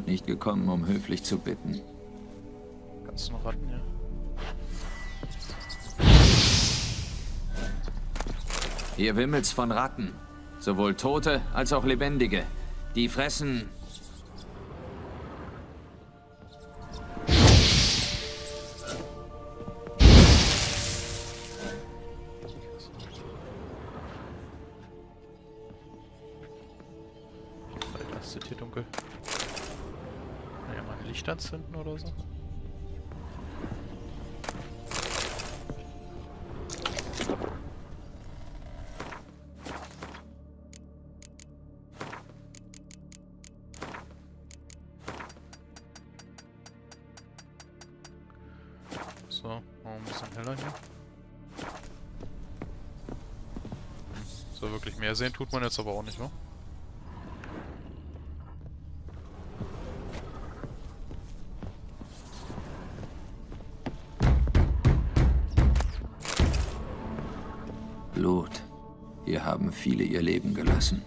sind nicht gekommen, um höflich zu bitten. Kannst du noch raten, ja. Hier wimmelt's von Ratten. Sowohl Tote als auch Lebendige. Die fressen... Vielleicht ist es hier dunkel. Kann ja mal ein Licht anzünden oder so. So, machen wir ein bisschen heller hier. So, wirklich mehr sehen tut man jetzt aber auch nicht, wa? Blut. Hier haben viele ihr Leben gelassen.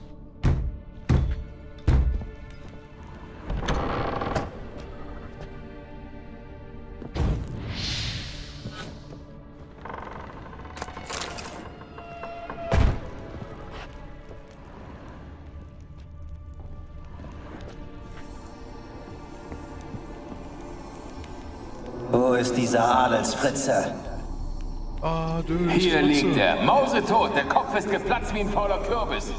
Wo ist dieser Adelsfritze? Hier liegt er, mausetot. Der Kopf ist geplatzt wie ein fauler Kürbis.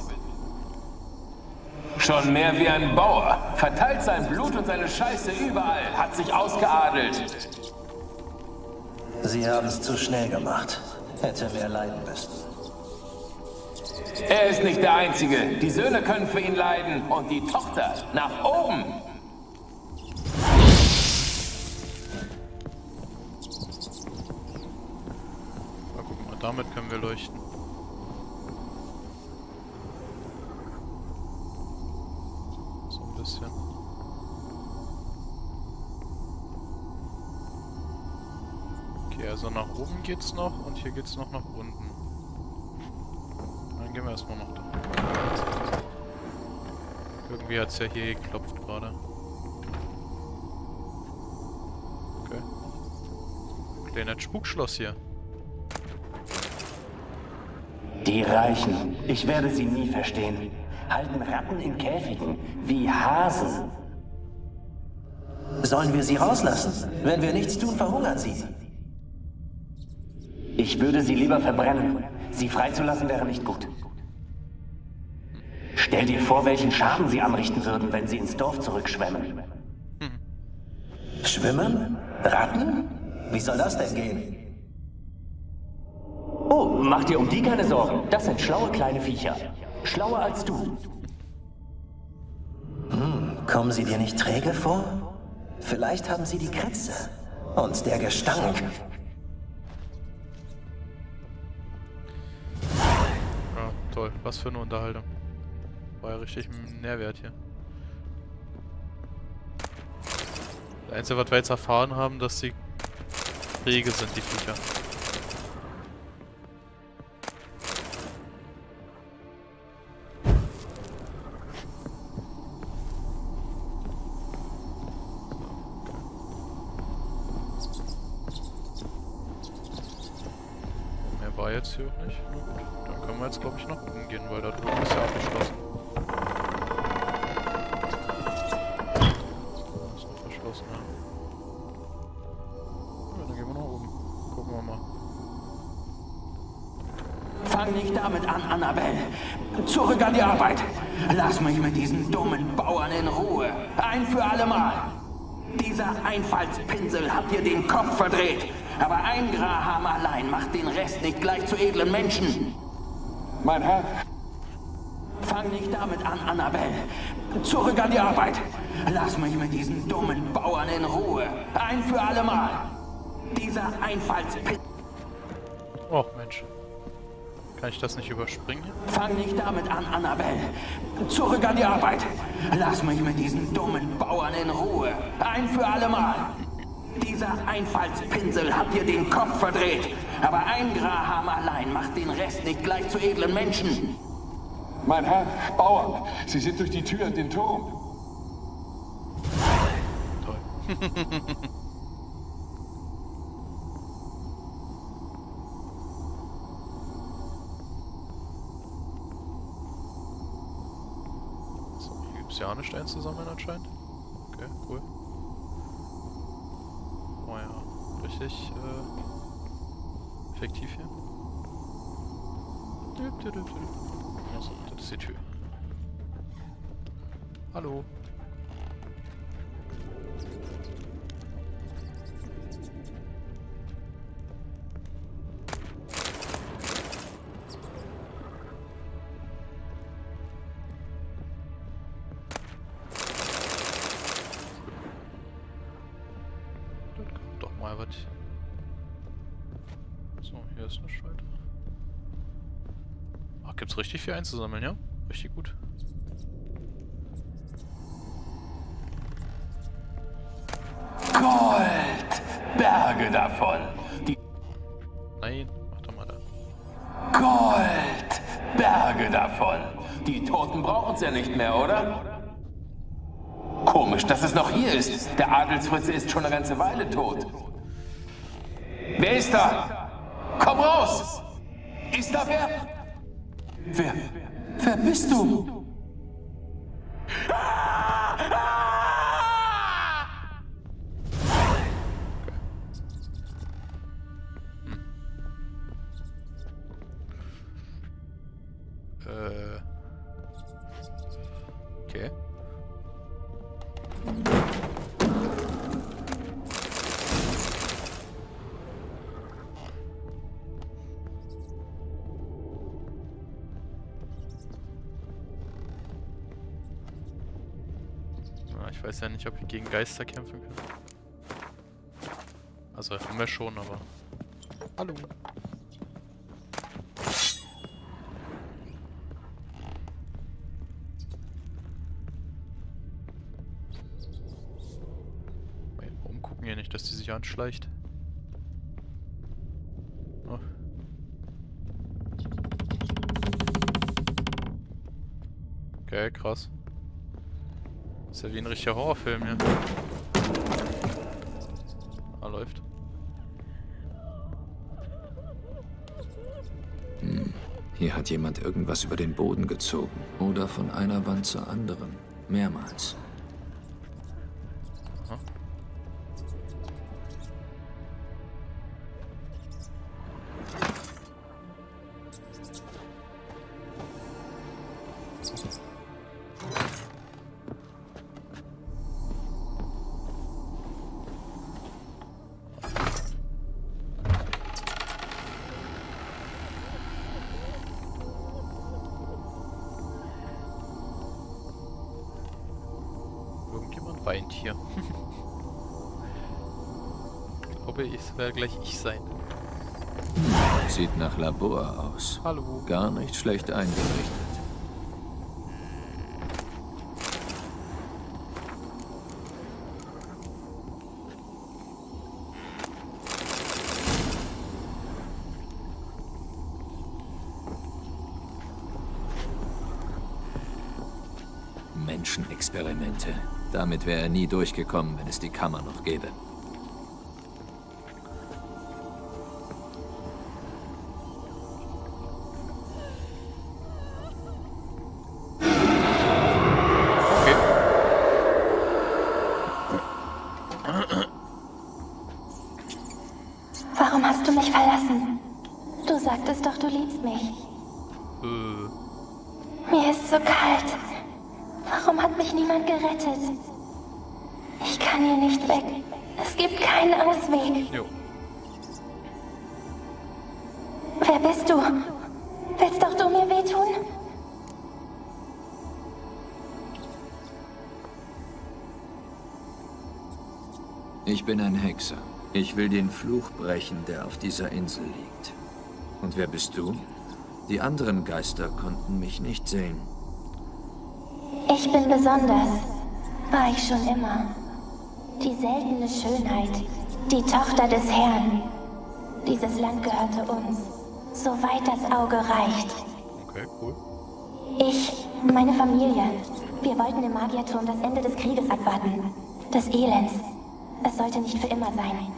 Schon mehr wie ein Bauer. Verteilt sein Blut und seine Scheiße überall. Hat sich ausgeadelt. Sie haben es zu schnell gemacht. Hätte mehr leiden müssen. Er ist nicht der Einzige. Die Söhne können für ihn leiden. Und die Tochter nach oben. Damit können wir leuchten. So ein bisschen. Okay, also nach oben geht's noch und hier geht's noch nach unten. Dann gehen wir erstmal noch da. Irgendwie hat's ja hier geklopft gerade. Okay. Kleines Spukschloss hier. Die Reichen, ich werde sie nie verstehen, halten Ratten in Käfigen wie Hasen. Sollen wir sie rauslassen? Wenn wir nichts tun, verhungern sie. Ich würde sie lieber verbrennen. Sie freizulassen wäre nicht gut. Stell dir vor, welchen Schaden sie anrichten würden, wenn sie ins Dorf zurückschwemmen. Schwimmen? Ratten? Wie soll das denn gehen? Oh, mach dir um die keine Sorgen. Das sind schlaue kleine Viecher. Schlauer als du. Kommen sie dir nicht träge vor? Vielleicht haben sie die Krätze. Und der Gestank. Ja, toll. Was für eine Unterhaltung. War ja richtig ein Nährwert hier. Das Einzige, was wir jetzt erfahren haben, dass sie träge sind, die Viecher. War jetzt hier auch nicht. Na gut. Dann können wir jetzt, glaube ich, nach oben gehen, weil da drüben ist ja abgeschlossen. Ist noch verschlossen, ja. Ja, dann gehen wir nach oben. Gucken wir mal. Fang nicht damit an, Annabelle. Zurück an die Arbeit. Lass mich mit diesen dummen Bauern in Ruhe. Ein für alle Mal. Dieser Einfallspinsel hat dir den Kopf verdreht. Aber ein Graham allein macht den Rest nicht gleich zu edlen Menschen. Mein Herr. Fang nicht damit an, Annabelle. Zurück an die Arbeit. Lass mich mit diesen dummen Bauern in Ruhe. Ein für alle Mal. Dieser Einfallspinsel... Oh, Mensch. Kann ich das nicht überspringen hier? Fang nicht damit an, Annabelle. Zurück an die Arbeit. Lass mich mit diesen dummen Bauern in Ruhe. Ein für alle Mal. Dieser Einfallspinsel hat dir den Kopf verdreht. Aber ein Graham allein macht den Rest nicht gleich zu edlen Menschen. Mein Herr, Bauern, Sie sind durch die Tür in den Turm. So, hier gibt es ja auch nichts einzusammeln anscheinend. Okay, cool. Oh ja, richtig effektiv hier. Achso, das ist die Tür. Hallo. Doch mal was. So, hier ist eine Schalter. Ach, gibt's richtig viel einzusammeln, ja? Richtig gut. Gold! Berge davon! Nein, mach doch mal da. Gold! Berge davon! Die Toten brauchen's ja nicht mehr, oder? Komisch, dass es noch hier ist. Der Adelsfritze ist schon eine ganze Weile tot. Wer ist da? Komm raus! Ist da wer? Wer bist du? Okay. Ich weiß ja nicht, ob wir gegen Geister kämpfen können. Also haben wir schon, aber... Hallo. Mal umgucken hier nicht, dass die sich anschleicht. Oh. Okay, krass. Ist ja wie ein richtiger Horrorfilm hier. Ah, läuft. Hier hat jemand irgendwas über den Boden gezogen. Oder von einer Wand zur anderen. Mehrmals. Aha. Irgendjemand weint hier. Ich glaube, es werde gleich ich sein. Sieht nach Labor aus. Hallo. Gar nicht schlecht eingerichtet. Menschenexperimente. Damit wäre er nie durchgekommen, wenn es die Kammer noch gäbe. Warum hast du mich verlassen? Du sagtest doch, du liebst mich. Mir ist so kalt. Warum hat mich niemand gerettet? Ich kann hier nicht weg. Es gibt keinen Ausweg. Jo. Wer bist du? Willst doch du mir wehtun? Ich bin ein Hexer. Ich will den Fluch brechen, der auf dieser Insel liegt. Und wer bist du? Die anderen Geister konnten mich nicht sehen. Ich bin besonders. War ich schon immer. Die seltene Schönheit. Die Tochter des Herrn. Dieses Land gehörte uns. Soweit das Auge reicht. Okay, cool. Ich, meine Familie. Wir wollten im Magierturm das Ende des Krieges abwarten. Des Elends. Es sollte nicht für immer sein.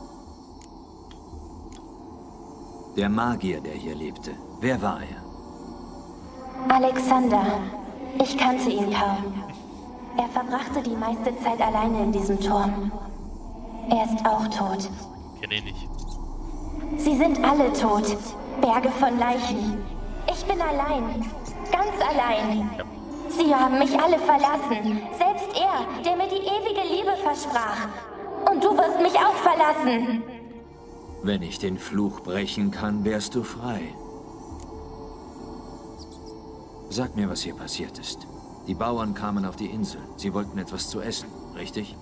Der Magier, der hier lebte. Wer war er? Alexander. Ich kannte ihn kaum. Er verbrachte die meiste Zeit alleine in diesem Turm. Er ist auch tot. Kenne ihn nicht. Sie sind alle tot. Berge von Leichen. Ich bin allein. Ganz allein. Ja. Sie haben mich alle verlassen. Selbst er, der mir die ewige Liebe versprach. Und du wirst mich auch verlassen. Wenn ich den Fluch brechen kann, wärst du frei. Sag mir, was hier passiert ist. Die Bauern kamen auf die Insel. Sie wollten etwas zu essen, richtig?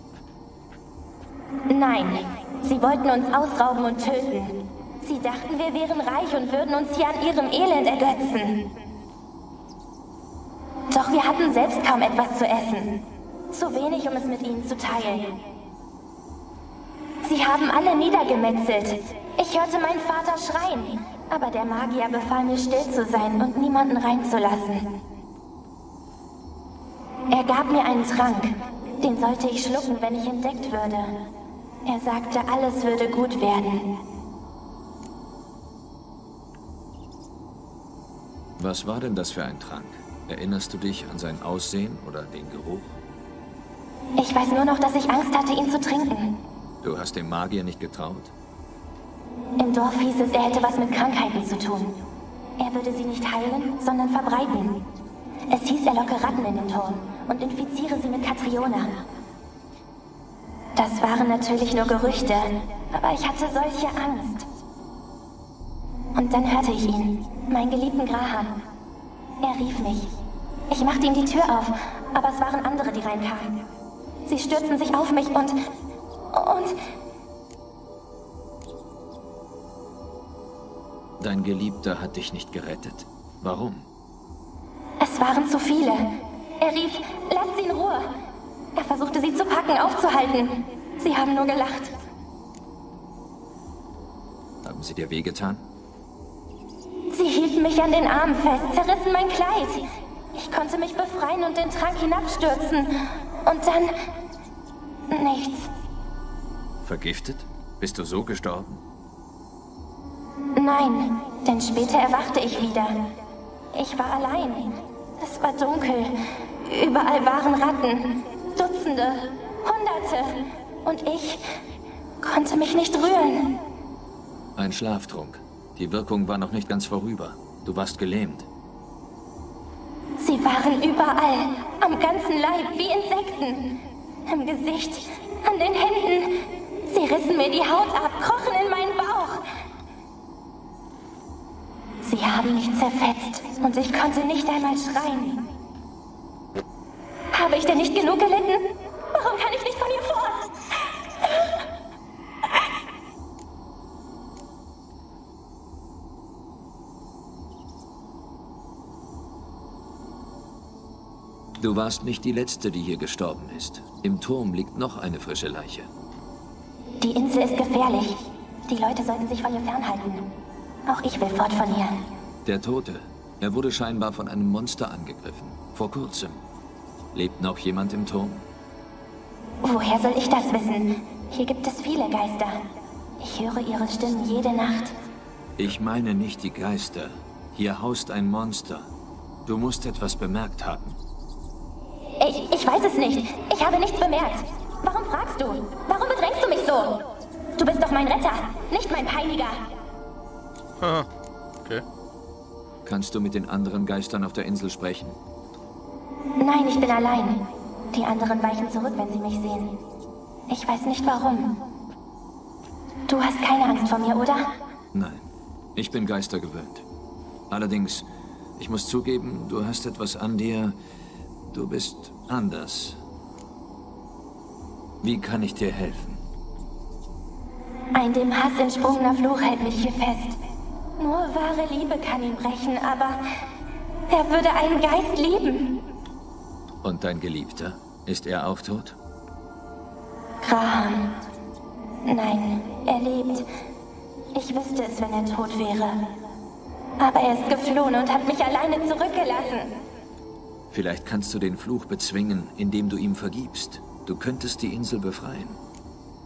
Nein, sie wollten uns ausrauben und töten. Sie dachten, wir wären reich und würden uns hier an ihrem Elend ergötzen. Doch wir hatten selbst kaum etwas zu essen. Zu wenig, um es mit ihnen zu teilen. Sie haben alle niedergemetzelt. Ich hörte meinen Vater schreien. Aber der Magier befahl mir, still zu sein und niemanden reinzulassen. Er gab mir einen Trank. Den sollte ich schlucken, wenn ich entdeckt würde. Er sagte, alles würde gut werden. Was war denn das für ein Trank? Erinnerst du dich an sein Aussehen oder den Geruch? Ich weiß nur noch, dass ich Angst hatte, ihn zu trinken. Du hast dem Magier nicht getraut? Im Dorf hieß es, er hätte was mit Krankheiten zu tun. Er würde sie nicht heilen, sondern verbreiten. Es hieß, er locke Ratten in den Turm und infiziere sie mit Katriona. Das waren natürlich nur Gerüchte, aber ich hatte solche Angst. Und dann hörte ich ihn, meinen geliebten Graham. Er rief mich. Ich machte ihm die Tür auf, aber es waren andere, die reinkamen. Sie stürzten sich auf mich und... Dein Geliebter hat dich nicht gerettet. Warum? Es waren zu viele. Er rief, lasst sie in Ruhe. Er versuchte, sie zu packen, aufzuhalten. Sie haben nur gelacht. Haben sie dir wehgetan? Sie hielten mich an den Armen fest, zerrissen mein Kleid. Ich konnte mich befreien und den Trank hinabstürzen. Und dann... nichts. Vergiftet? Bist du so gestorben? Nein, denn später erwachte ich wieder. Ich war allein. Es war dunkel. Überall waren Ratten. Dutzende, Hunderte. Und ich konnte mich nicht rühren. Ein Schlaftrunk. Die Wirkung war noch nicht ganz vorüber. Du warst gelähmt. Sie waren überall, am ganzen Leib, wie Insekten. Im Gesicht, an den Händen. Sie rissen mir die Haut ab, krochen in meinen Bauch. Sie haben mich zerfetzt und ich konnte nicht einmal schreien. Habe ich denn nicht genug gelitten? Warum kann ich nicht von ihr fort? Du warst nicht die Letzte, die hier gestorben ist. Im Turm liegt noch eine frische Leiche. Die Insel ist gefährlich. Die Leute sollten sich von ihr fernhalten. Auch ich will fort von hier. Der Tote. Er wurde scheinbar von einem Monster angegriffen. Vor kurzem. Lebt noch jemand im Turm? Woher soll ich das wissen? Hier gibt es viele Geister. Ich höre ihre Stimmen jede Nacht. Ich meine nicht die Geister. Hier haust ein Monster. Du musst etwas bemerkt haben. Ich weiß es nicht. Ich habe nichts bemerkt. Warum fragst du? Warum bedrängst du mich so? Du bist doch mein Retter, nicht mein Peiniger. Okay. Kannst du mit den anderen Geistern auf der Insel sprechen? Nein, ich bin allein. Die anderen weichen zurück, wenn sie mich sehen. Ich weiß nicht warum. Du hast keine Angst vor mir, oder? Nein. Ich bin Geister gewöhnt. Allerdings, ich muss zugeben, du hast etwas an dir. Du bist anders. Wie kann ich dir helfen? Ein dem Hass entsprungener Fluch hält mich hier fest. Nur wahre Liebe kann ihn brechen, aber er würde einen Geist lieben. Und dein Geliebter? Ist er auch tot? Graham. Nein, er lebt. Ich wüsste es, wenn er tot wäre. Aber er ist geflohen und hat mich alleine zurückgelassen. Vielleicht kannst du den Fluch bezwingen, indem du ihm vergibst. Du könntest die Insel befreien.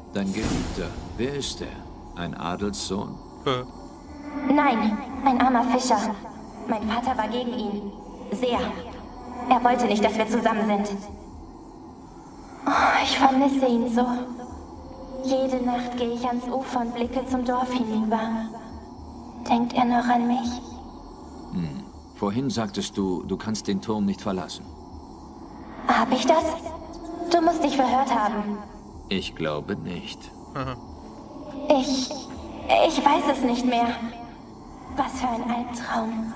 Dein Geliebter, wer ist er? Ein Adelssohn? Nein, ein armer Fischer. Mein Vater war gegen ihn. Sehr. Er wollte nicht, dass wir zusammen sind. Oh, ich vermisse ihn so. Jede Nacht gehe ich ans Ufer und blicke zum Dorf hinüber. Denkt er noch an mich? Vorhin sagtest du, du kannst den Turm nicht verlassen. Hab ich das? Du musst dich verhört haben. Ich glaube nicht. Ich weiß es nicht mehr. Was für ein Albtraum.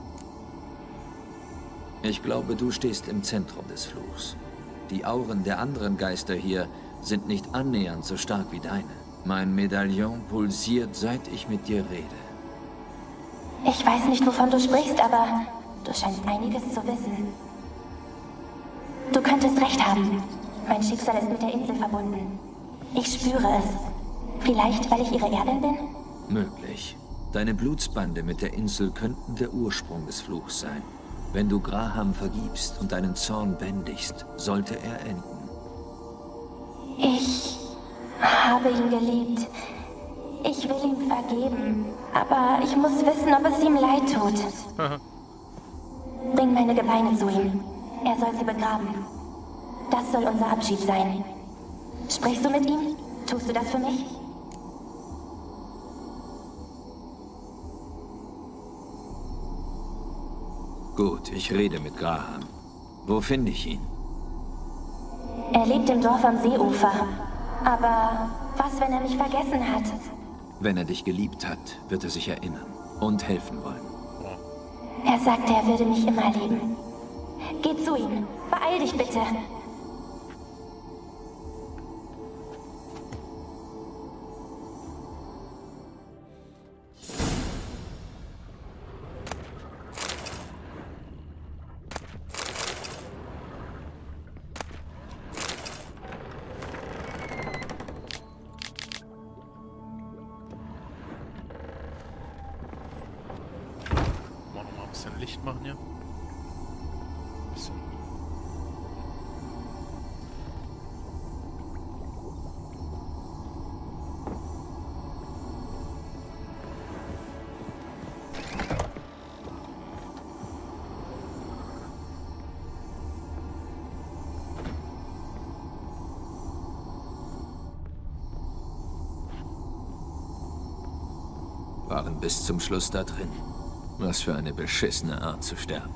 Ich glaube, du stehst im Zentrum des Fluchs. Die Auren der anderen Geister hier sind nicht annähernd so stark wie deine. Mein Medaillon pulsiert, seit ich mit dir rede. Ich weiß nicht, wovon du sprichst, aber du scheinst einiges zu wissen. Du könntest recht haben. Mein Schicksal ist mit der Insel verbunden. Ich spüre es. Vielleicht, weil ich ihre Erbin bin? Möglich. Deine Blutsbande mit der Insel könnten der Ursprung des Fluchs sein. Wenn du Graham vergibst und deinen Zorn bändigst, sollte er enden. Ich habe ihn geliebt. Ich will ihm vergeben, aber ich muss wissen, ob es ihm leid tut. Bring meine Gebeine zu ihm. Er soll sie begraben. Das soll unser Abschied sein. Sprichst du mit ihm? Tust du das für mich? Gut, ich rede mit Graham. Wo finde ich ihn? Er lebt im Dorf am Seeufer. Aber was, wenn er mich vergessen hat? Wenn er dich geliebt hat, wird er sich erinnern und helfen wollen. Er sagte, er würde mich immer lieben. Geh zu ihm. Beeil dich bitte. Licht machen hier. Bisschen. Waren bis zum Schluss da drin. Was für eine beschissene Art zu sterben.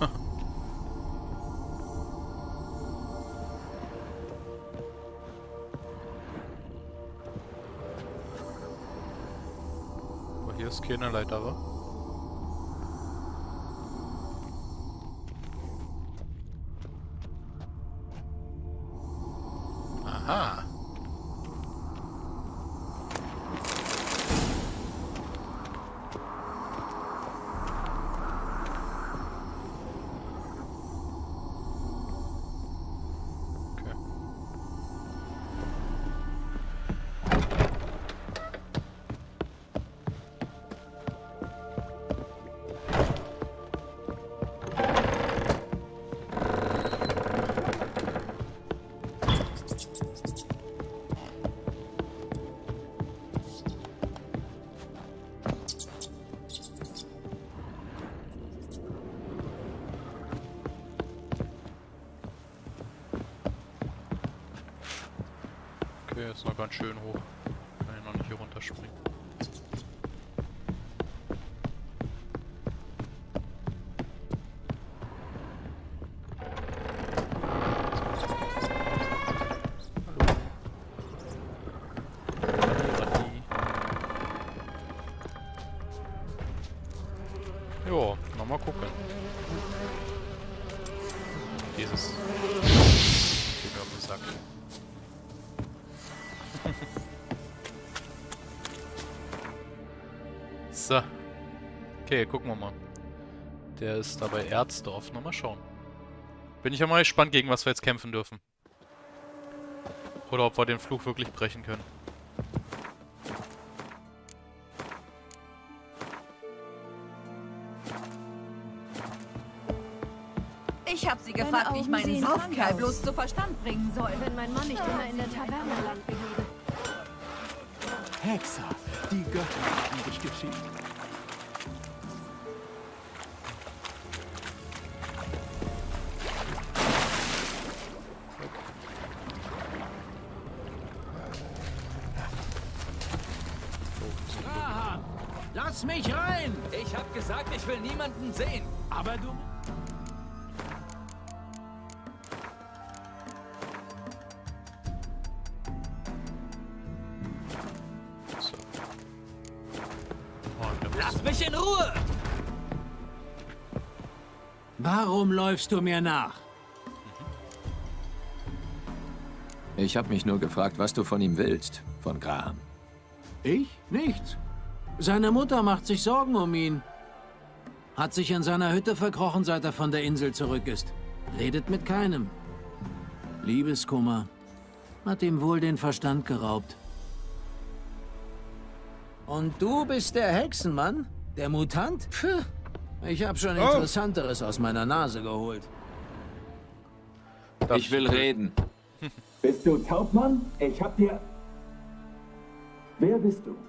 Aber hier ist keine Leiter, wa? Aha. Okay, ist noch ganz schön hoch. Kann ich noch nicht hier runterspringen. Jo, nochmal gucken. Dieses. Geht mir auf den Sack. So. Okay, gucken wir mal. Der ist da bei Erzdorf. Noch mal schauen. Bin ich ja mal gespannt, gegen was wir jetzt kämpfen dürfen. Oder ob wir den Fluch wirklich brechen können. Ich habe sie gefragt, wie ich meinen Saufkerl bloß zu Verstand bringen soll. Wenn mein Mann nicht immer in der Taverne lang bliebe. Hexer, die Götter haben dich geschickt. Graham, lass mich rein! Ich hab gesagt, ich will niemanden sehen. Aber du... Lass mich in Ruhe! Warum läufst du mir nach? Ich habe mich nur gefragt, was du von ihm willst, von Graham. Ich? Nichts. Seine Mutter macht sich Sorgen um ihn. Hat sich in seiner Hütte verkrochen, seit er von der Insel zurück ist. Redet mit keinem. Liebeskummer. Hat ihm wohl den Verstand geraubt. Und du bist der Hexenmann? Der Mutant? Puh. Ich habe schon Interessanteres aus meiner Nase geholt. Ich will reden. Bist du Taubmann? Ich hab dir... Wer bist du?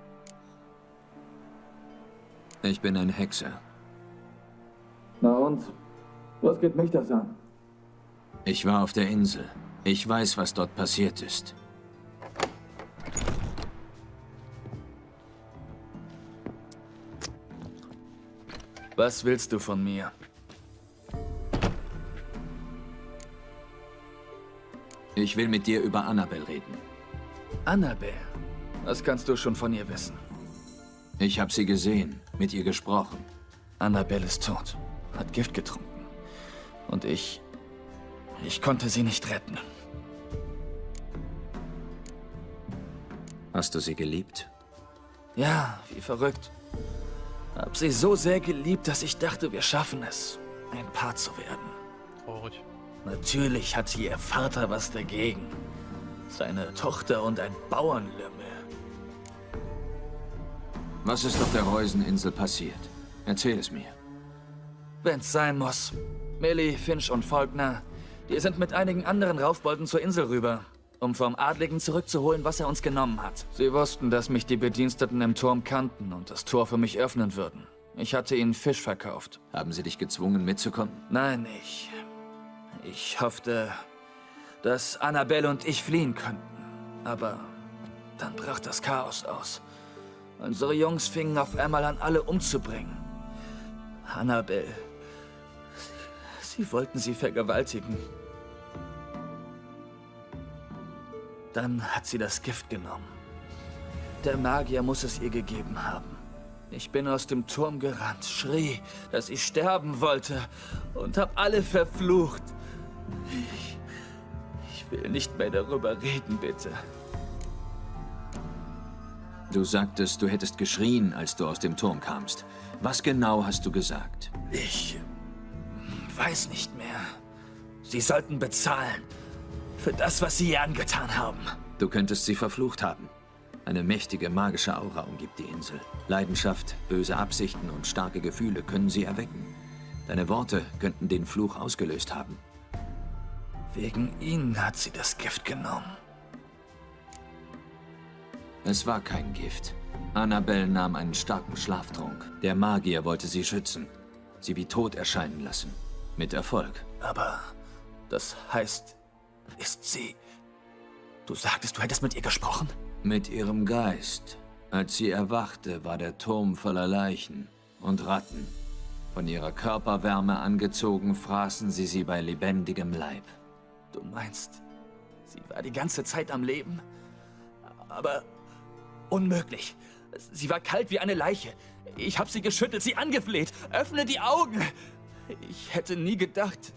Ich bin ein Hexer. Na und? Was geht mich das an? Ich war auf der Insel. Ich weiß, was dort passiert ist. Was willst du von mir? Ich will mit dir über Annabel reden. Annabel? Was kannst du schon von ihr wissen? Ich habe sie gesehen, mit ihr gesprochen. Annabel ist tot, hat Gift getrunken. Und ich konnte sie nicht retten. Hast du sie geliebt? Ja, wie verrückt. Hab sie so sehr geliebt, dass ich dachte, wir schaffen es, ein Paar zu werden. Traurig. Natürlich hatte ihr Vater was dagegen. Seine Tochter und ein Bauernlümmel. Was ist auf der Reuseninsel passiert? Erzähl es mir. Wenn's sein muss. Millie, Finch und Faulkner, die sind mit einigen anderen Raufbolden zur Insel rüber, um vom Adligen zurückzuholen, was er uns genommen hat. Sie wussten, dass mich die Bediensteten im Turm kannten und das Tor für mich öffnen würden. Ich hatte ihnen Fisch verkauft. Haben sie dich gezwungen, mitzukommen? Nein, ich hoffte, dass Annabelle und ich fliehen könnten. Aber dann brach das Chaos aus. Unsere Jungs fingen auf einmal an, alle umzubringen. Annabelle. Sie wollten sie vergewaltigen. Dann hat sie das Gift genommen. Der Magier muss es ihr gegeben haben. Ich bin aus dem Turm gerannt, schrie, dass ich sterben wollte und hab alle verflucht. Ich will nicht mehr darüber reden, bitte. Du sagtest, du hättest geschrien, als du aus dem Turm kamst. Was genau hast du gesagt? Ich weiß nicht mehr. Sie sollten bezahlen für das, was sie ihr angetan haben. Du könntest sie verflucht haben. Eine mächtige magische Aura umgibt die Insel. Leidenschaft, böse Absichten und starke Gefühle können sie erwecken. Deine Worte könnten den Fluch ausgelöst haben. Wegen ihnen hat sie das Gift genommen. Es war kein Gift. Annabelle nahm einen starken Schlaftrunk. Der Magier wollte sie schützen. Sie wie tot erscheinen lassen. Mit Erfolg. Aber das heißt, ist sie... Du sagtest, du hättest mit ihr gesprochen? Mit ihrem Geist. Als sie erwachte, war der Turm voller Leichen und Ratten. Von ihrer Körperwärme angezogen, fraßen sie bei lebendigem Leib. Du meinst, sie war die ganze Zeit am Leben? Aber unmöglich. Sie war kalt wie eine Leiche. Ich habe sie geschüttelt, sie angefleht. Öffne die Augen! Ich hätte nie gedacht...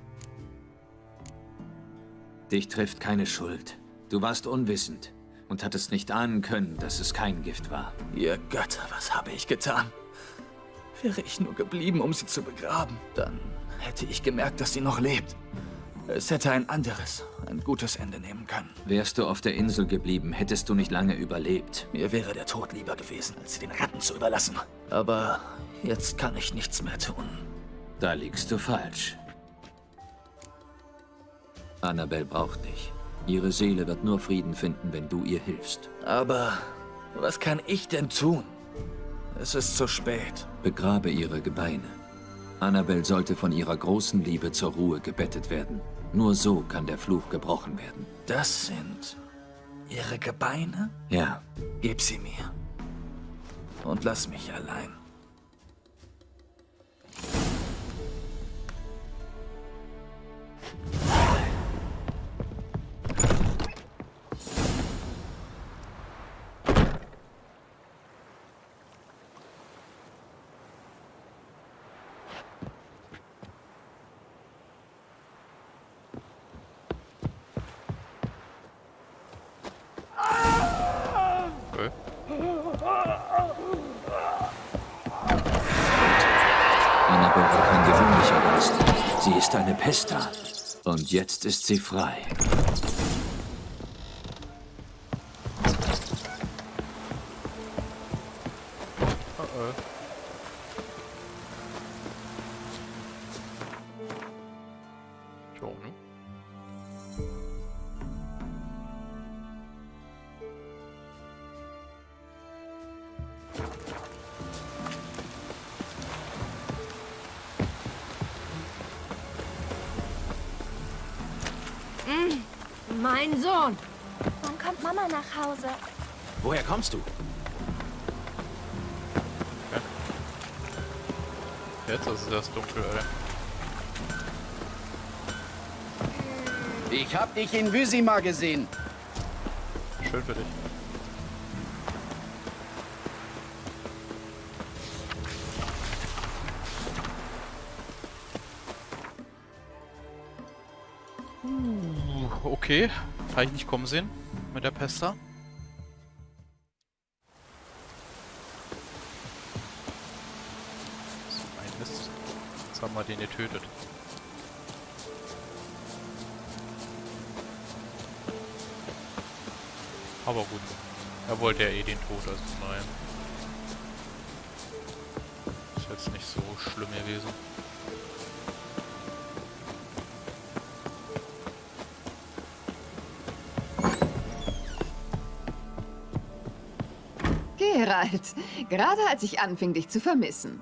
Dich trifft keine Schuld. Du warst unwissend und hattest nicht ahnen können, dass es kein Gift war. Ihr Götter, was habe ich getan? Wäre ich nur geblieben, um sie zu begraben, dann hätte ich gemerkt, dass sie noch lebt. Es hätte ein anderes, ein gutes Ende nehmen können. Wärst du auf der Insel geblieben, hättest du nicht lange überlebt. Mir wäre der Tod lieber gewesen, als sie den Ratten zu überlassen. Aber jetzt kann ich nichts mehr tun. Da liegst du falsch. Annabelle braucht dich. Ihre Seele wird nur Frieden finden, wenn du ihr hilfst. Aber Was kann ich denn tun? Es ist zu spät. Begrabe ihre Gebeine. Annabelle sollte von ihrer großen Liebe zur Ruhe gebettet werden. Nur so kann der Fluch gebrochen werden. Das sind ihre Gebeine? Ja. Gib sie mir. Und lass mich allein. Annabelle war kein gewöhnlicher Geist. Sie ist eine Pesta. Und jetzt ist sie frei. Mein Sohn. Wann kommt Mama nach Hause? Woher kommst du? Okay. Jetzt ist es erst dunkel, Alter. Ich hab dich in Wysima gesehen. Schön für dich. Okay, habe ich nicht kommen sehen mit der Pesta. So ein Mist. Jetzt haben wir den getötet. Aber gut. Er wollte ja eh den Tod, also nein. Ist jetzt nicht so schlimm gewesen. Geralt, gerade als ich anfing, dich zu vermissen.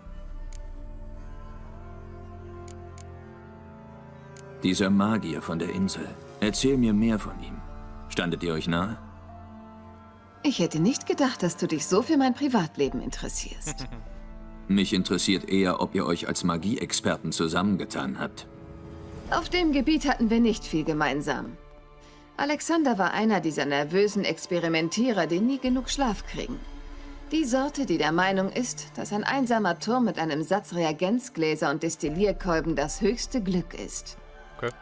Dieser Magier von der Insel. Erzähl mir mehr von ihm. Standet ihr euch nahe? Ich hätte nicht gedacht, dass du dich so für mein Privatleben interessierst. Mich interessiert eher, ob ihr euch als Magieexperten zusammengetan habt. Auf dem Gebiet hatten wir nicht viel gemeinsam. Alexander war einer dieser nervösen Experimentierer, die nie genug Schlaf kriegen. Die Sorte, die der Meinung ist, dass ein einsamer Turm mit einem Satz Reagenzgläser und Destillierkolben das höchste Glück ist. Okay.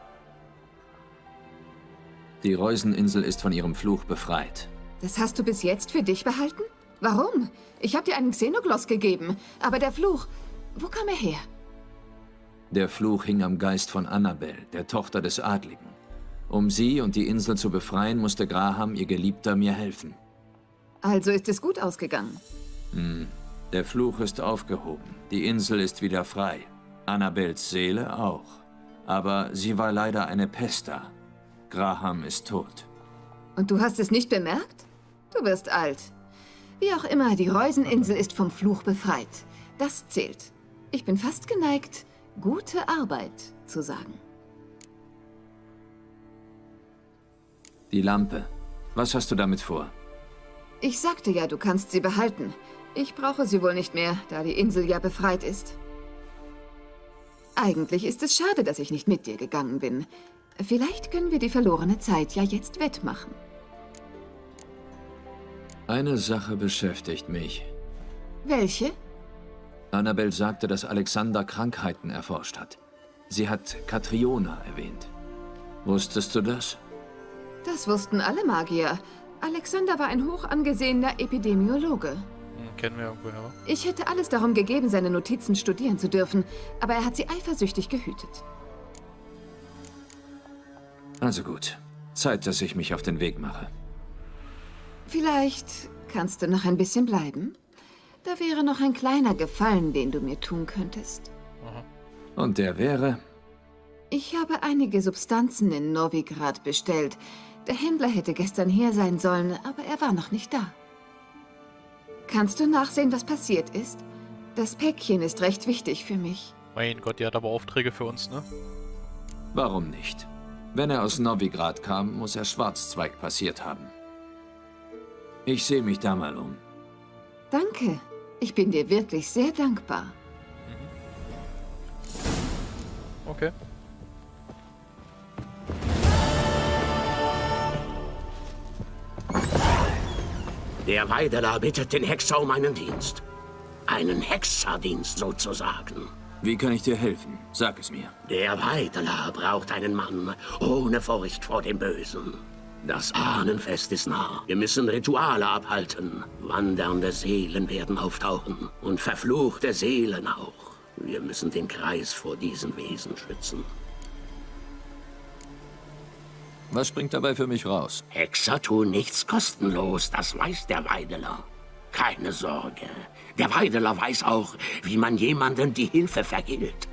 Die Reuseninsel ist von ihrem Fluch befreit. Das hast du bis jetzt für dich behalten? Warum? Ich habe dir einen Xenogloss gegeben, aber der Fluch, wo kam er her? Der Fluch hing am Geist von Annabelle, der Tochter des Adligen. Um sie und die Insel zu befreien, musste Graham, ihr Geliebter, mir helfen. Also ist es gut ausgegangen. Der Fluch ist aufgehoben. Die Insel ist wieder frei. Annabelles Seele auch. Aber sie war leider eine Pesta. Graham ist tot. Und du hast es nicht bemerkt? Du wirst alt. Wie auch immer, die Reuseninsel ist vom Fluch befreit. Das zählt. Ich bin fast geneigt, gute Arbeit zu sagen. Die Lampe. Was hast du damit vor? Ich sagte ja, du kannst sie behalten. Ich brauche sie wohl nicht mehr, da die Insel ja befreit ist. Eigentlich ist es schade, dass ich nicht mit dir gegangen bin. Vielleicht können wir die verlorene Zeit ja jetzt wettmachen. Eine Sache beschäftigt mich. Welche? Annabelle sagte, dass Alexander Krankheiten erforscht hat. Sie hat Catriona erwähnt. Wusstest du das? Das wussten alle Magier. Alexander war ein hoch angesehener Epidemiologe. Kennen wir irgendwo, ja. Ich hätte alles darum gegeben, seine Notizen studieren zu dürfen, aber er hat sie eifersüchtig gehütet. Also gut. Zeit, dass ich mich auf den Weg mache. Vielleicht kannst du noch ein bisschen bleiben? Da wäre noch ein kleiner Gefallen, den du mir tun könntest. Und der wäre? Ich habe einige Substanzen in Novigrad bestellt. Der Händler hätte gestern hier sein sollen, aber er war noch nicht da. Kannst du nachsehen, was passiert ist? Das Päckchen ist recht wichtig für mich. Mein Gott, die hat aber Aufträge für uns, ne? Warum nicht? Wenn er aus Novigrad kam, muss er Schwarzzweig passiert haben. Ich sehe mich da mal um. Danke. Ich bin dir wirklich sehr dankbar. Okay. Der Weideler bittet den Hexer um einen Dienst. Einen Hexerdienst sozusagen. Wie kann ich dir helfen? Sag es mir. Der Weideler braucht einen Mann ohne Furcht vor dem Bösen. Das Ahnenfest ist nah. Wir müssen Rituale abhalten. Wandernde Seelen werden auftauchen. Und verfluchte Seelen auch. Wir müssen den Kreis vor diesen Wesen schützen. Was springt dabei für mich raus? Hexer tun nichts kostenlos, das weiß der Weideler. Keine Sorge. Der Weideler weiß auch, wie man jemandem die Hilfe vergilt.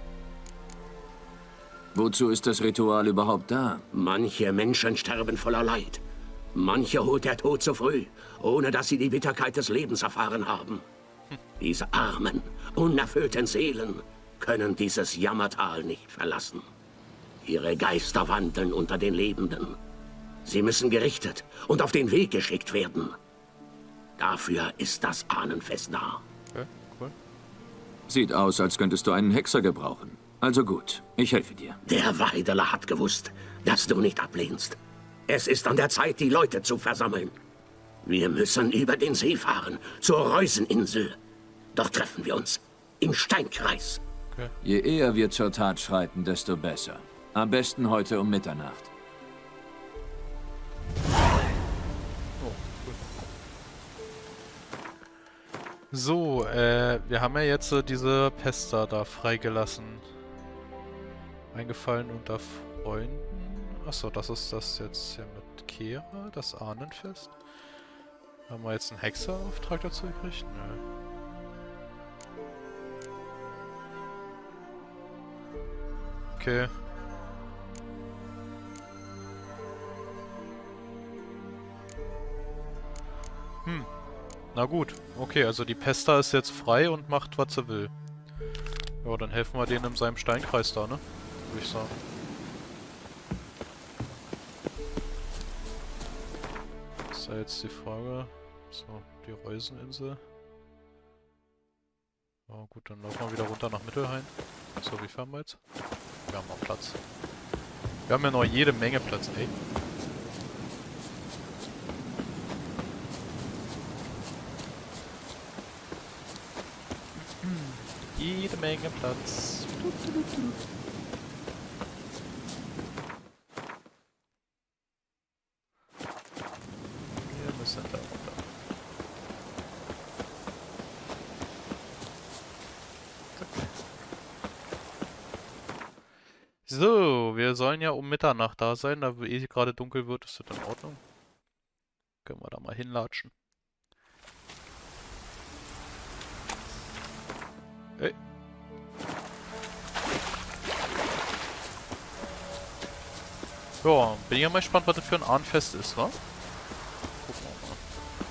Wozu ist das Ritual überhaupt da? Manche Menschen sterben voller Leid. Manche holt der Tod zu früh, ohne dass sie die Bitterkeit des Lebens erfahren haben. Diese armen, unerfüllten Seelen können dieses Jammertal nicht verlassen. Ihre Geister wandeln unter den Lebenden. Sie müssen gerichtet und auf den Weg geschickt werden. Dafür ist das Ahnenfest da. Okay, cool. Sieht aus, als könntest du einen Hexer gebrauchen. Also gut, ich helfe dir. Der Weideler hat gewusst, dass du nicht ablehnst. Es ist an der Zeit, die Leute zu versammeln. Wir müssen über den See fahren, zur Reuseninsel. Dort treffen wir uns, im Steinkreis. Okay. Je eher wir zur Tat schreiten, desto besser. Am besten heute um Mitternacht. Oh, cool. So, wir haben ja jetzt diese Pester da freigelassen. Eingefallen unter Freunden. Achso, das ist das jetzt hier mit Kehra, das Ahnenfest. Haben wir jetzt einen Hexerauftrag dazu gekriegt? Nö. Okay. Na gut. Okay, also die Pester ist jetzt frei und macht, was sie will. Ja, dann helfen wir denen in seinem Steinkreis da, ne? Würde ich sagen. Ist da jetzt die Frage. So, die Reuseninsel. Ja gut, dann laufen wir wieder runter nach Mittelhain. So, wie viel haben wir jetzt? Wir haben noch Platz. Wir haben ja noch jede Menge Platz, ey. Jede Menge Platz. Wir müssen da runter. So, wir sollen ja um Mitternacht da sein, da eh gerade dunkel wird, ist das in Ordnung. Können wir da mal hinlatschen. Hey. Ja, bin ja mal gespannt, was das für ein Ahnenfest ist, wa? Gucken wir mal.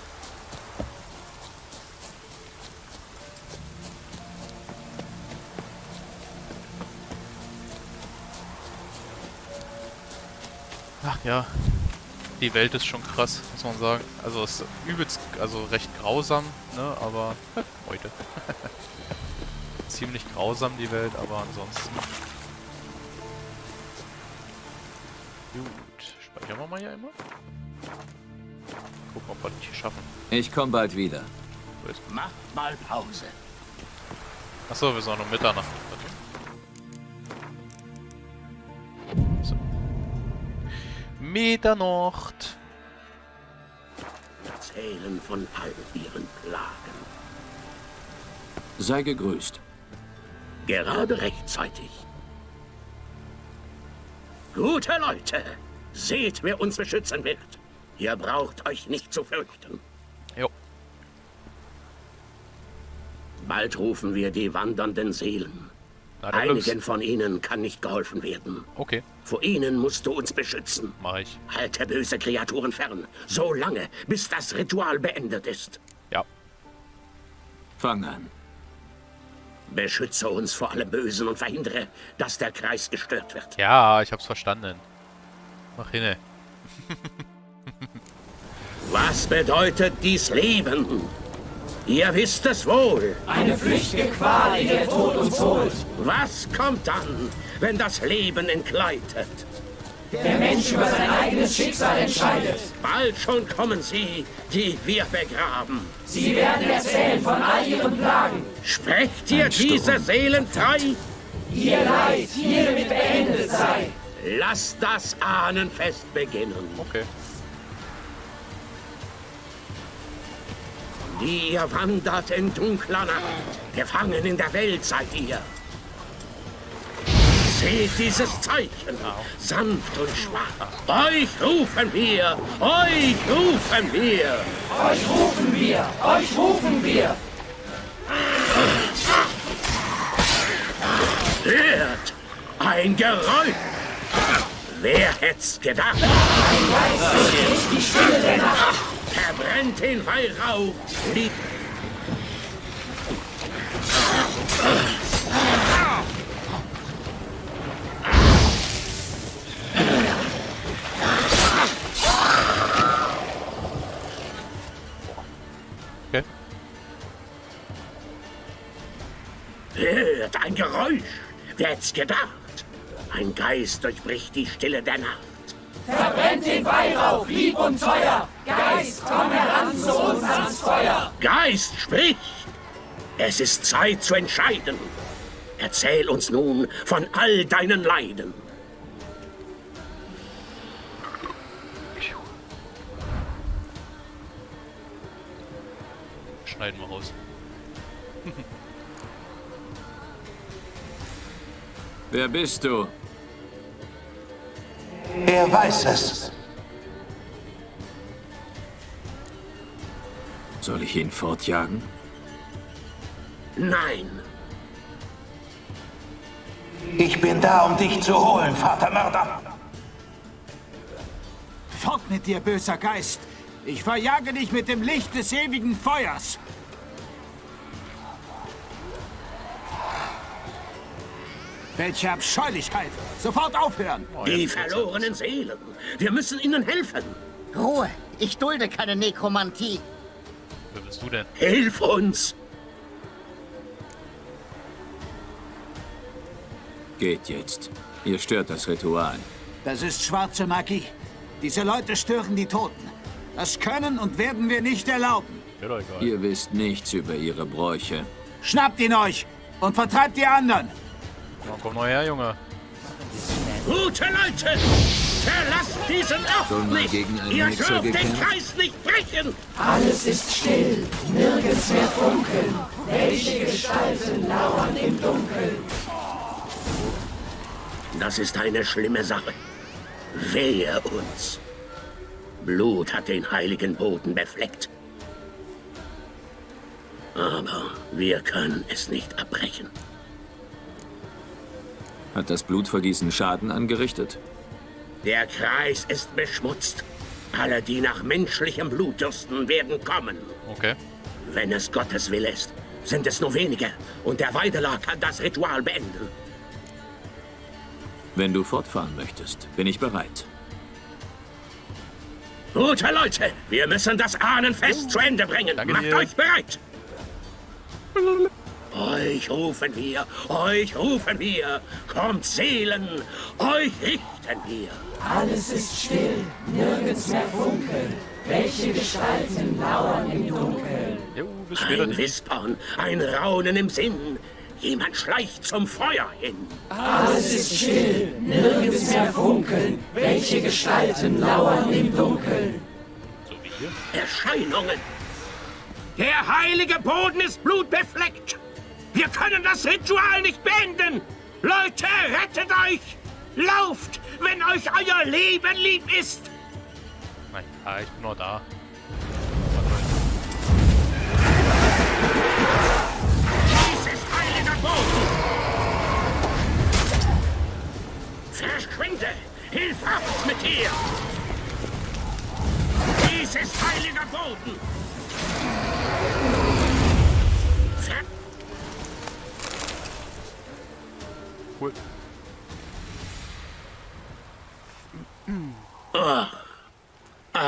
Ach ja, die Welt ist schon krass, muss man sagen. Also es ist übelst, also recht grausam, ne, aber heute. Ziemlich grausam die Welt, aber ansonsten. Gut, speichern wir mal hier immer. Gucken, ob wir das hier schaffen. Ich komme bald wieder. Gut. Macht mal Pause. Achso, wir sollen um Mitternacht. So. Mitternacht. Erzählen von all ihren Plagen. Sei gegrüßt. Gerade rechtzeitig. Gute Leute, seht, wer uns beschützen wird. Ihr braucht euch nicht zu fürchten. Jo. Bald rufen wir die wandernden Seelen. Einigen von ihnen kann nicht geholfen werden. Okay. Vor ihnen musst du uns beschützen. Mach ich. Halte böse Kreaturen fern, so lange, bis das Ritual beendet ist. Ja. Fang an. Beschütze uns vor allem Bösen und verhindere, dass der Kreis gestört wird. Ja, ich hab's verstanden. Mach hinne. Was bedeutet dies Leben? Ihr wisst es wohl. Eine flüchtige Qual, die der Tod uns holt. Was kommt dann, wenn das Leben entgleitet? Der Mensch über sein eigenes Schicksal entscheidet. Bald schon kommen sie, die wir begraben. Sie werden erzählen von all ihren Plagen. Sprecht ihr diese Seelen frei? Ihr Leid hiermit beendet sei. Lasst das Ahnenfest beginnen. Okay. Die ihr wandert in dunkler Nacht. Gefangen in der Welt seid ihr. Seht dieses Zeichen, sanft und schwach. Euch rufen wir, euch rufen wir. Euch rufen wir, euch rufen wir. Hört, ein Geräusch. Wer hätt's gedacht? Ein Geist durchbricht die Stille der Nacht. Verbrennt den Weihrauch, liegt. Okay. Hört, ein Geräusch. Wer hätt's gedacht? Ein Geist durchbricht die Stille der Nacht. Verbrennt den Weihrauch, lieb und teuer. Geist, komm heran zu uns ans Feuer. Geist, sprich! Es ist Zeit zu entscheiden. Erzähl uns nun von all deinen Leiden. Schneiden wir raus. Wer bist du? Er weiß es. Soll ich ihn fortjagen? Nein. Ich bin da, um dich zu holen, Vatermörder. Fort mit dir, böser Geist! Ich verjage dich mit dem Licht des ewigen Feuers! Welche Abscheulichkeit! Sofort aufhören! Die verlorenen Seelen. Wir müssen ihnen helfen. Ruhe! Ich dulde keine Nekromantie. Wer bist du denn? Hilf uns! Geht jetzt. Ihr stört das Ritual. Das ist schwarze Magie. Diese Leute stören die Toten. Das können und werden wir nicht erlauben. Mir doch egal. Ihr wisst nichts über ihre Bräuche. Schnappt ihn euch und vertreibt die anderen. Na, komm noch her, Junge. Gute Leute! Verlasst diesen Ort nicht! Ihr dürft den Kreis nicht brechen! Alles ist still, nirgends mehr funkeln. Welche Gestalten lauern im Dunkeln? Das ist eine schlimme Sache. Wehe uns. Blut hat den heiligen Boden befleckt. Aber wir können es nicht abbrechen. Hat das Blutvergießen Schaden angerichtet? Der Kreis ist beschmutzt. Alle, die nach menschlichem Blut dürsten, werden kommen. Okay. Wenn es Gottes Wille ist, sind es nur wenige. Und der Weideler kann das Ritual beenden. Wenn du fortfahren möchtest, bin ich bereit. Gute Leute, wir müssen das Ahnenfest zu Ende bringen. Macht euch bereit! Euch rufen wir, euch rufen wir. Kommt Seelen, euch richten wir. Alles ist still, nirgends mehr funkeln. Welche Gestalten lauern im Dunkeln? Ein Wispern, ein Raunen im Sinn. Jemand schleicht zum Feuer hin. Alles ist still, nirgends mehr funkeln. Welche Gestalten lauern im Dunkeln? Erscheinungen. Der heilige Boden ist blutbefleckt. Wir können das Ritual nicht beenden. Leute, rettet euch. Lauft, wenn euch euer Leben lieb ist. Nein, ich bin noch da. Dies ist heiliger Boden. Verschwinde. Hilf ab mit ihr. Dies ist heiliger Boden.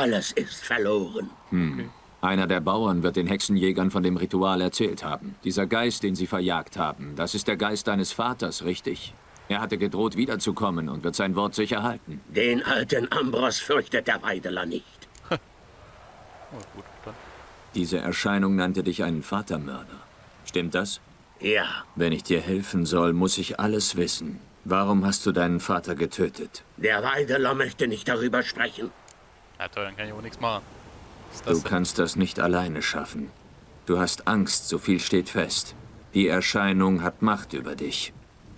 Alles ist verloren. Einer der Bauern wird den Hexenjägern von dem Ritual erzählt haben. Dieser Geist, den sie verjagt haben, das ist der Geist deines Vaters, richtig? Er hatte gedroht, wiederzukommen und wird sein Wort sicher halten. Den alten Ambros fürchtet der Weideler nicht. Gut, dann. Diese Erscheinung nannte dich einen Vatermörder. Stimmt das? Ja. Wenn ich dir helfen soll, muss ich alles wissen. Warum hast du deinen Vater getötet? Der Weideler möchte nicht darüber sprechen. Ja toll, dann kann ich auch nichts machen. Du kannst das nicht alleine schaffen. Du hast Angst, so viel steht fest. Die Erscheinung hat Macht über dich.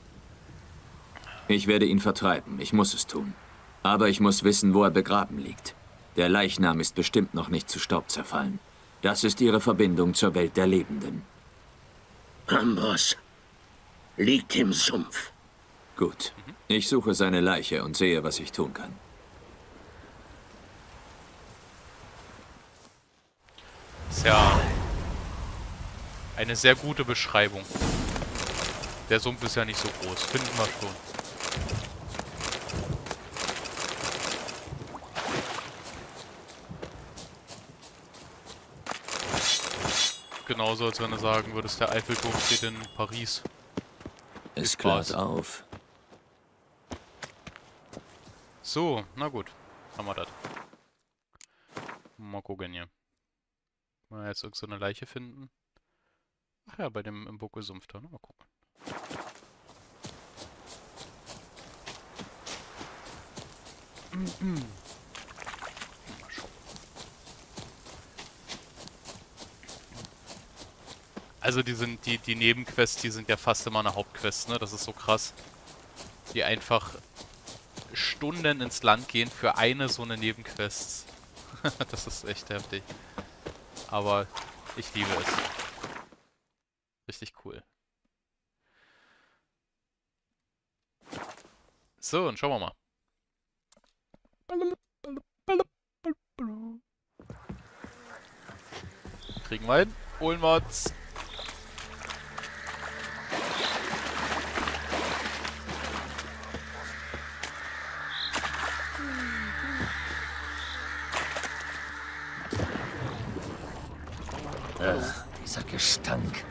Ich werde ihn vertreiben, ich muss es tun. Aber ich muss wissen, wo er begraben liegt. Der Leichnam ist bestimmt noch nicht zu Staub zerfallen. Das ist ihre Verbindung zur Welt der Lebenden. Ambros liegt im Sumpf. Gut. Ich suche seine Leiche und sehe, was ich tun kann. Ist ja eine sehr gute Beschreibung. Der Sumpf ist ja nicht so groß. Finden wir schon. Genauso, als wenn du sagen würdest, der Eiffelturm steht in Paris. Es klart auf. So, na gut. Haben wir das. Mal gucken hier. Mal jetzt irgend so eine Leiche finden. Ach ja, bei dem im Buckelsumpf da. Mal gucken. Mal schauen. Also die Nebenquests, die sind ja fast immer eine Hauptquest, ne? Das ist so krass. Die einfach Stunden ins Land gehen für eine so eine Nebenquest. Das ist echt heftig. Aber ich liebe es. Richtig cool. So, und schauen wir mal. Kriegen wir hin. Holen wir uns. Dieser Gestank.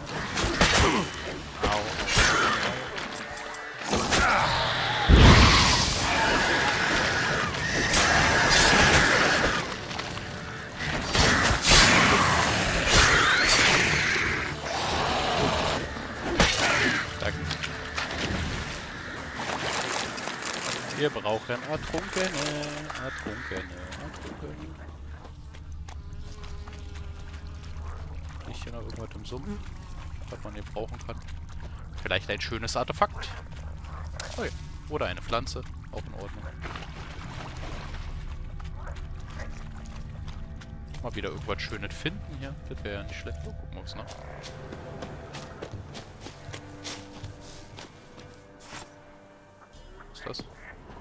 Wir brauchen Ertrunkene. Nicht hier noch irgendwas im Sumpf, was man hier brauchen kann. Vielleicht ein schönes Artefakt. Oh ja. Oder eine Pflanze. Auch in Ordnung. Mal wieder irgendwas Schönes finden hier. Das wäre ja nicht schlecht. Oh, gucken wir uns nach. Was ist das?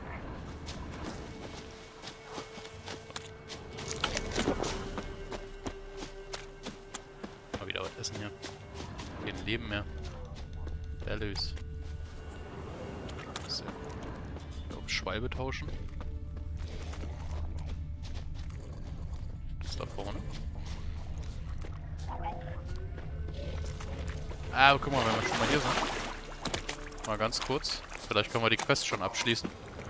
Mal wieder was essen hier. Kein Leben mehr. Erlös. So. Wieder auf Schwalbe tauschen. Das da vorne. Ah, guck mal, wenn wir schon mal hier sind. Mal ganz kurz. Vielleicht können wir die Quest schon abschließen.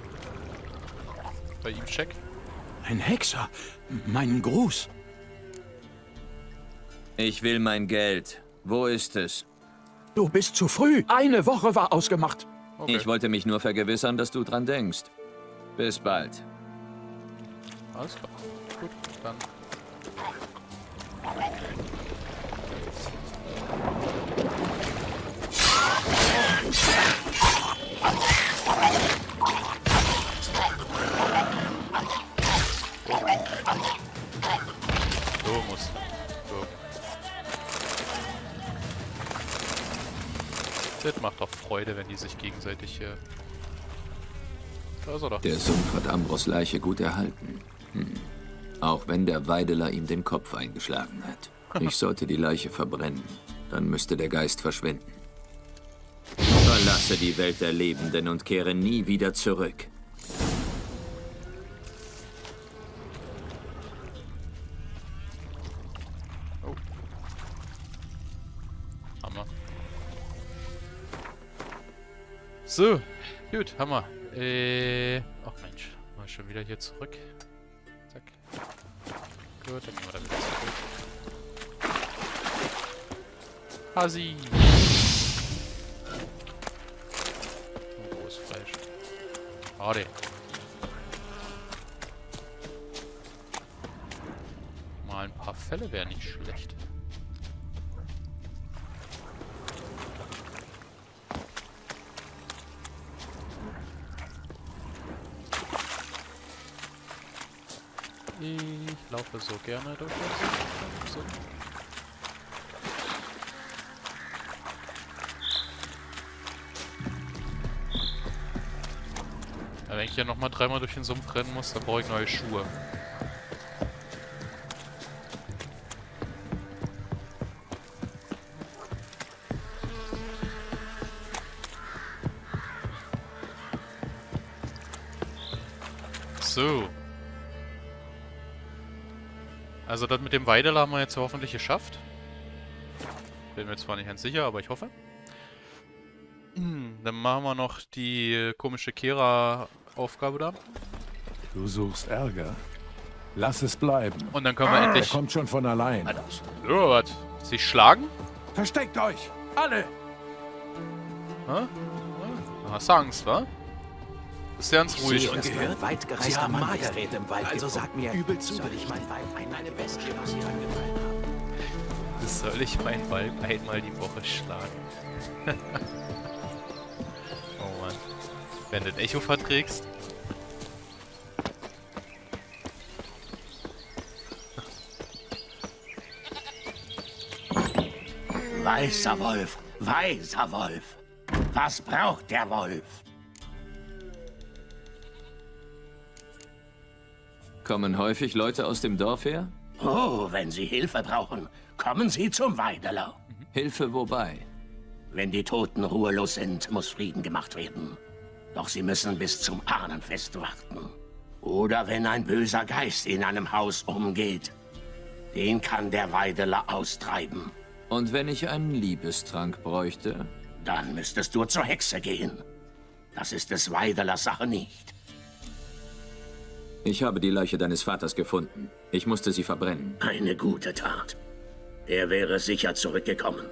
Bei ihm check. Ein Hexer. Meinen Gruß. Ich will mein Geld. Wo ist es? Du bist zu früh. Eine Woche war ausgemacht. Okay. Ich wollte mich nur vergewissern, dass du dran denkst. Bis bald. Alles klar. Gut, dann. So muss. So. Das macht doch Freude, wenn die sich gegenseitig hier. Da ist er doch. Der Sumpf hat Ambros Leiche gut erhalten. Auch wenn der Weideler ihm den Kopf eingeschlagen hat. Ich sollte die Leiche verbrennen. Dann müsste der Geist verschwinden. Verlasse die Welt der Lebenden und kehre nie wieder zurück. So, gut, haben wir. Ach Mensch, mal schon wieder hier zurück. Zack. Gut, dann gehen wir da wieder zurück. Hasi! Oh, rohes Fleisch. Schade. Mal ein paar Fälle wäre nicht schlecht. Ich laufe so gerne durch das. So. Ja, wenn ich hier nochmal dreimal durch den Sumpf rennen muss, dann brauche ich neue Schuhe. So. Also das mit dem Weideler haben wir jetzt hoffentlich geschafft. Bin mir zwar nicht ganz sicher, aber ich hoffe. Dann machen wir noch die komische Kehra-Aufgabe da. Du suchst Ärger. Lass es bleiben. Und dann können wir endlich... Der kommt schon von allein. So, was? Sich schlagen? Versteckt euch! Alle! Hä? Hast du Angst, wa? Ist ganz ruhig. Ich gehört, weit gereister Margaret im Wald. Also sag mir, übel zu, soll ich mein Weib eine Bestie, was sie angefallen haben? Soll ich mein Weib einmal die Woche schlagen? Oh Mann. Wenn du ein Echo verträgst. Weißer Wolf, weißer Wolf. Was braucht der Wolf? Kommen häufig Leute aus dem Dorf her? Oh, wenn Sie Hilfe brauchen, kommen Sie zum Weideler. Hilfe wobei? Wenn die Toten ruhelos sind, muss Frieden gemacht werden. Doch sie müssen bis zum Ahnenfest warten. Oder wenn ein böser Geist in einem Haus umgeht, den kann der Weideler austreiben. Und wenn ich einen Liebestrank bräuchte? Dann müsstest du zur Hexe gehen. Das ist des Weidelers Sache nicht. Ich habe die Leiche deines Vaters gefunden. Ich musste sie verbrennen. Eine gute Tat. Er wäre sicher zurückgekommen.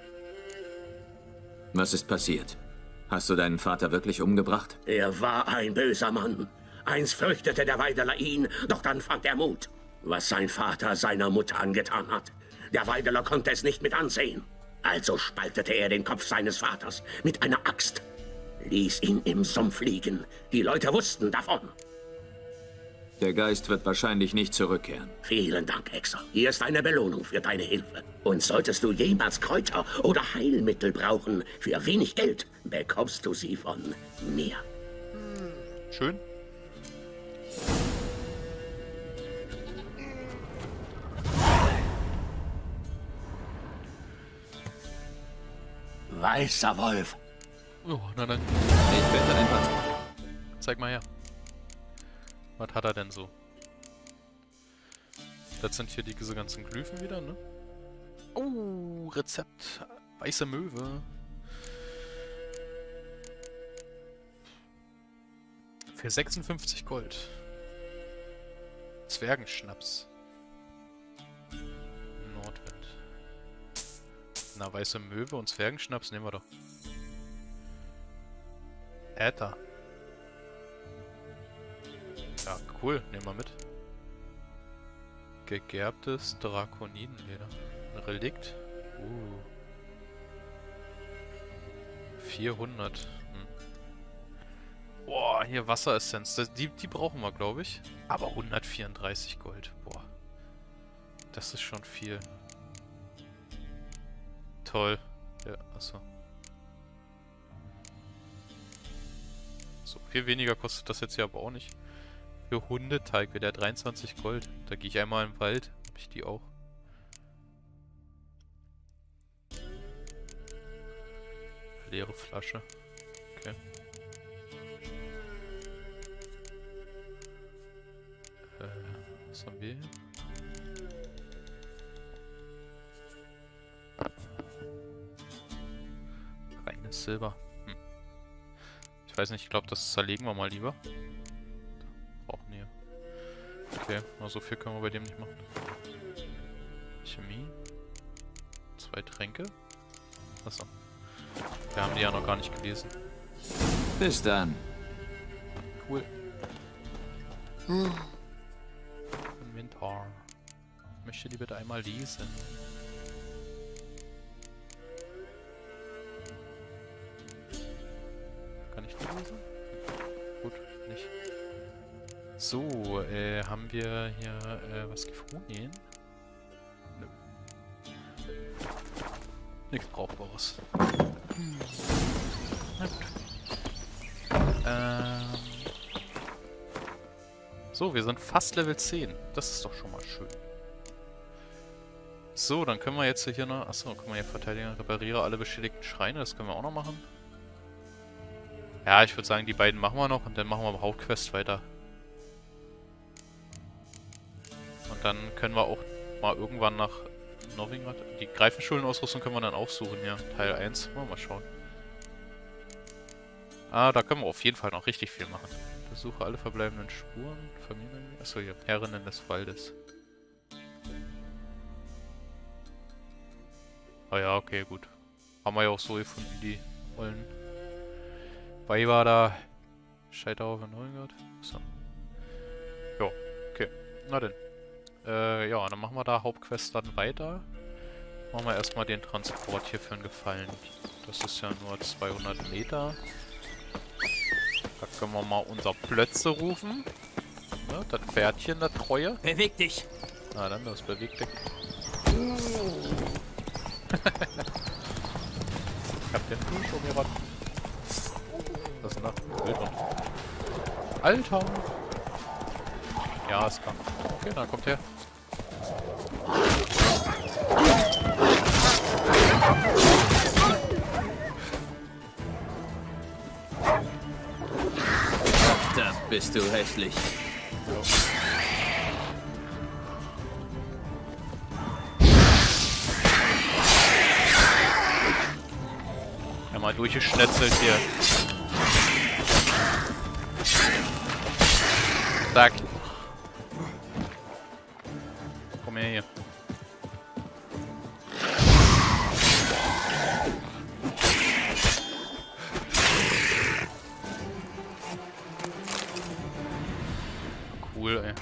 Was ist passiert? Hast du deinen Vater wirklich umgebracht? Er war ein böser Mann. Einst fürchtete der Weideler ihn, doch dann fand er Mut. Was sein Vater seiner Mutter angetan hat. Der Weideler konnte es nicht mit ansehen. Also spaltete er den Kopf seines Vaters mit einer Axt. Ließ ihn im Sumpf liegen. Die Leute wussten davon. Der Geist wird wahrscheinlich nicht zurückkehren. Vielen Dank, Hexer. Hier ist eine Belohnung für deine Hilfe. Und solltest du jemals Kräuter oder Heilmittel brauchen, für wenig Geld, bekommst du sie von mir. Schön. Weißer Wolf. Oh, na dann. Ich wette ein paar. Zeig mal her. Was hat er denn so? Das sind hier diese ganzen Glyphen wieder, ne? Oh, Rezept. Weiße Möwe. Für 56 Gold. Zwergenschnaps. Nordwind. Na, weiße Möwe und Zwergenschnaps nehmen wir doch. Äther. Ja, cool. Nehmen wir mit. Gegerbtes Drakoninenleder. Ein Relikt. 400. Boah, hier Wasseressenz. Die brauchen wir, glaube ich. Aber 134 Gold. Boah. Das ist schon viel. Toll. Ja, achso. So, viel weniger kostet das jetzt hier aber auch nicht. Für Hundeteig wieder 23 Gold. Da gehe ich einmal im Wald. Habe ich die auch. Leere Flasche. Okay. Was haben wir hier? Reines Silber. Ich weiß nicht, ich glaube, das zerlegen wir mal lieber. Brauchen wir. Okay, nur so viel können wir bei dem nicht machen. Chemie. 2 Tränke. Achso. Wir haben die ja noch gar nicht gelesen. Bis dann. Cool. Inventar. Ich möchte die bitte einmal lesen. Kann ich die lesen? Gut, nicht. So, haben wir hier was gefunden? Nö. Nichts Brauchbares. Na gut. So, wir sind fast Level 10. Das ist doch schon mal schön. So, dann können wir jetzt hier noch... Achso, können wir hier verteidigen, repariere alle beschädigten Schreine. Das können wir auch noch machen. Ja, ich würde sagen, die beiden machen wir noch und dann machen wir Hauptquest weiter. Und dann können wir auch mal irgendwann nach Novigrad... Die Greifenschulenausrüstung können wir dann aufsuchen, ja. Teil 1. Mal schauen. Ah, da können wir auf jeden Fall noch richtig viel machen. Besuche alle verbleibenden Spuren. Familien... Achso, hier. Herrinnen des Waldes. Ah ja, okay, gut. Haben wir ja auch so gefunden, die ollen Weiber da. Scheiterhaufen Novigrad. So. Jo, okay. Na denn. Ja, dann machen wir da Hauptquest dann weiter. Machen wir erstmal den Transport hier für einen Gefallen. Das ist ja nur 200 Meter. Da können wir mal unser Plötze rufen. Ne, das Pferdchen, der Treue. Beweg dich! Na dann, das bewegt dich. Ich hab den Fuß schon hier was. Was ist denn da? Wildhund. Alter! Ja, ist klar. Okay, dann kommt her. Da bist du hässlich. Jo. Ja, mal durchgeschnetzelt hier. Zack. Komm her hier. Cool, ey.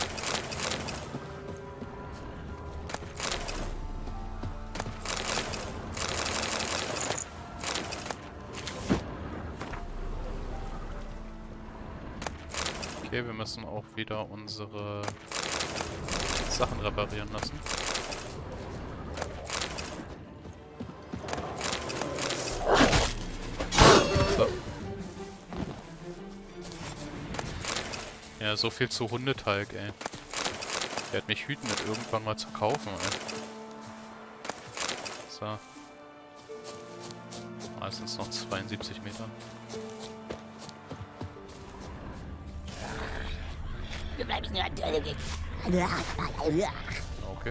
Okay, wir müssen auch wieder unsere Sachen reparieren lassen. So. Ja, so viel zu Hundetalg, ey. Ich werde mich hüten, das irgendwann mal zu kaufen, ey. So. Meistens noch 72 Meter. Okay.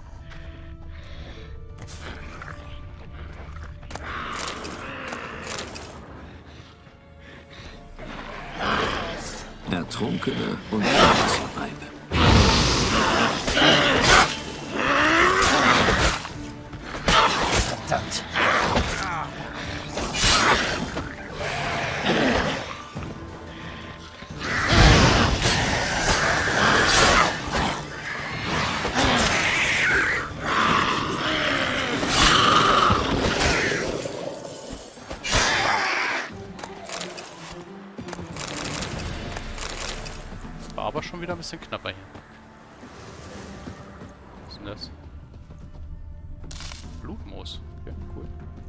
Ertrunkene und Wasserweib. Verdammt. Aber schon wieder ein bisschen knapper hier. Was ist denn das? Blutmoos. Okay, cool.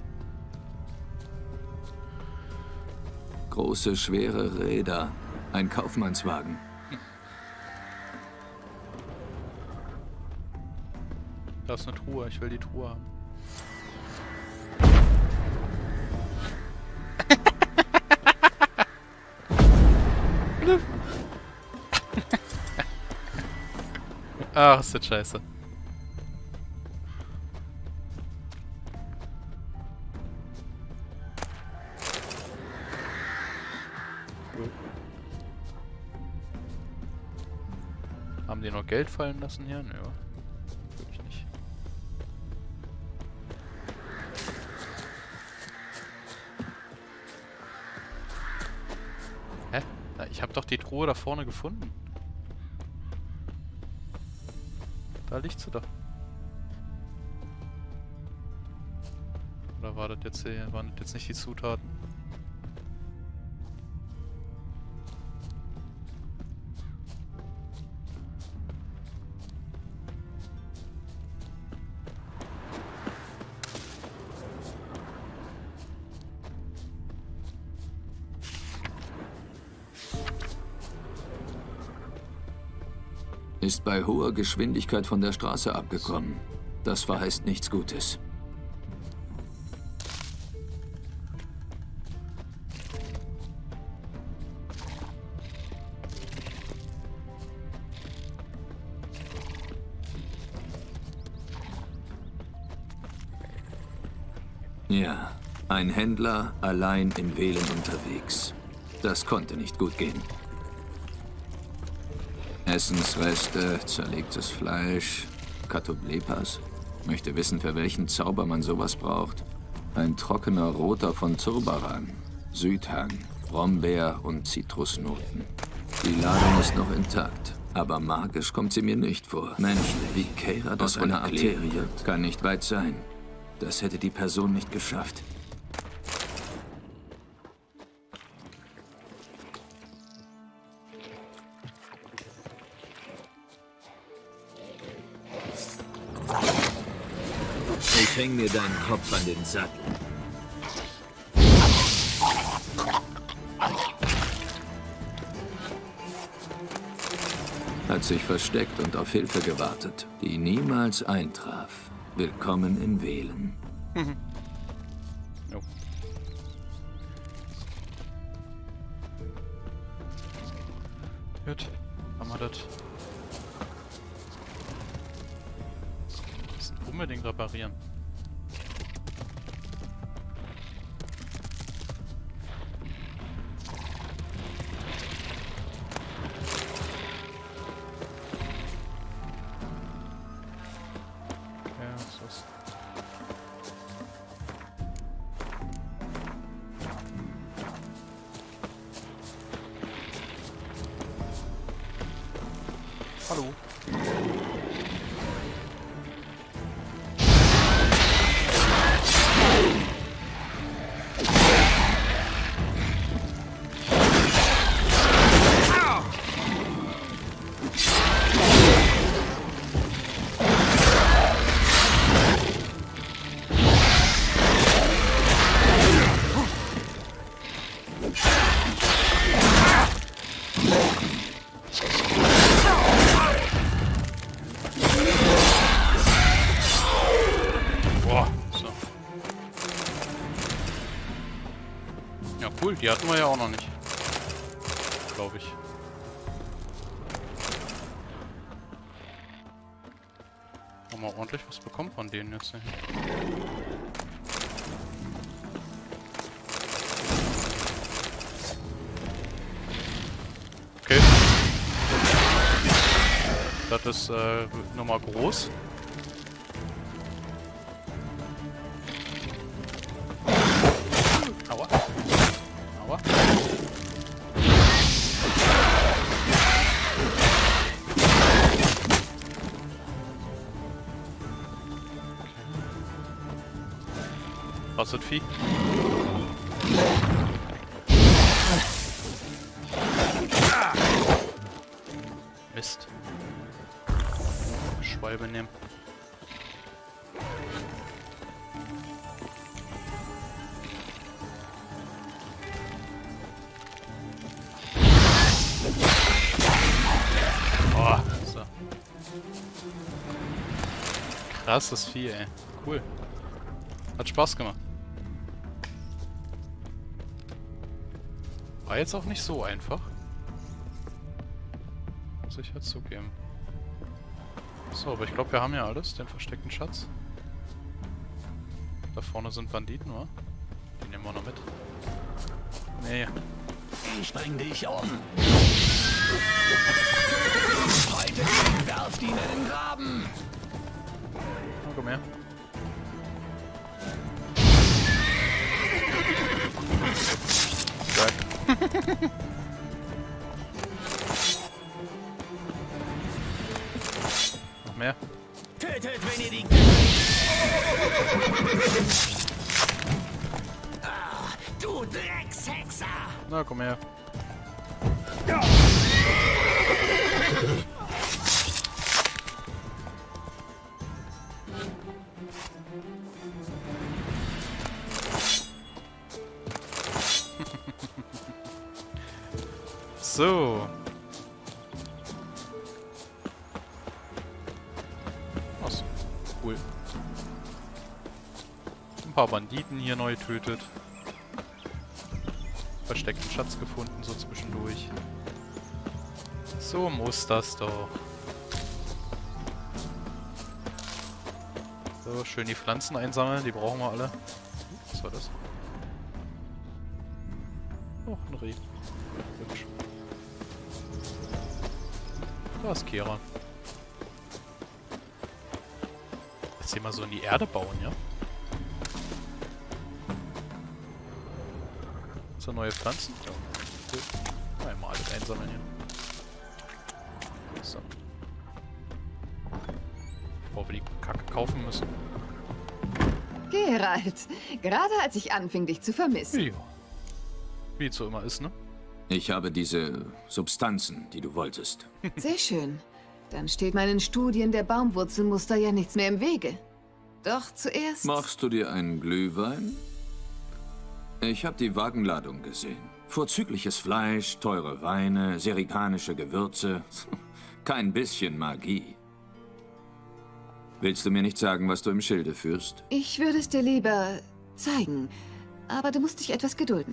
Große, schwere Räder. Ein Kaufmannswagen. Da ist eine Truhe. Ich will die Truhe haben. Ach, ist das scheiße. Geld fallen lassen hier? Nö. Würde ich nicht. Hä? Ich habe doch die Truhe da vorne gefunden. Da liegt sie doch. Oder waren das jetzt nicht die Zutaten? Ist bei hoher Geschwindigkeit von der Straße abgekommen. Das verheißt nichts Gutes. Ja, ein Händler allein in Velen unterwegs. Das konnte nicht gut gehen. Essensreste, zerlegtes Fleisch, Katoblepas. Möchte wissen, für welchen Zauber man sowas braucht. Ein trockener Roter von Zurbaran, Südhang, Brombeer und Zitrusnoten. Die Ladung ist noch intakt, aber magisch kommt sie mir nicht vor. Menschlich, wie Keira das aus einer Arterie kann nicht weit sein. Das hätte die Person nicht geschafft. Ich häng mir deinen Kopf an den Sattel. Hat sich versteckt und auf Hilfe gewartet, die niemals eintraf. Willkommen in Velen. Jo. Gut, haben wir das. Das unbedingt reparieren. Hallo. Cool, die hatten wir ja auch noch nicht. Glaube ich. Haben wir ordentlich was bekommen von denen jetzt. Okay. Das ist nochmal groß. Aua. Aua. Was ist das Vieh? Mist. Schwalbe nehmen. Oh, so. Krasses Vieh, ey. Cool. Hat Spaß gemacht. War jetzt auch nicht so einfach. Muss ich halt zugeben. So, aber ich glaube, wir haben ja alles. Den versteckten Schatz. Da vorne sind Banditen, oder? Die nehmen wir noch mit. Nee. Ich bring dich um. Heute werft ihn in den Graben. Oh, komm her. Geil. Noch mehr. Tötet, wenn ihr die... Ah, du Dreckshexer! Na, komm her. So. Was? Cool. Ein paar Banditen hier neu tötet. Versteckten Schatz gefunden, so zwischendurch. So muss das doch. So, schön die Pflanzen einsammeln, die brauchen wir alle. Was war das? Oh, ein Reh. Hübsch. Da ist Kera. Jetzt hier mal so in die Erde bauen, ja? So neue Pflanzen? Ja. Cool. Einmal alles einsammeln hier. So. Bevor wir die Kacke kaufen müssen. Geralt, gerade als ich anfing, dich zu vermissen. Ja. Wie es so immer ist, ne? Ich habe diese Substanzen, die du wolltest. Sehr schön. Dann steht meinen Studien der Baumwurzelmuster ja nichts mehr im Wege. Doch zuerst... Machst du dir einen Glühwein? Ich habe die Wagenladung gesehen. Vorzügliches Fleisch, teure Weine, serikanische Gewürze. Kein bisschen Magie. Willst du mir nicht sagen, was du im Schilde führst? Ich würde es dir lieber zeigen, aber du musst dich etwas gedulden.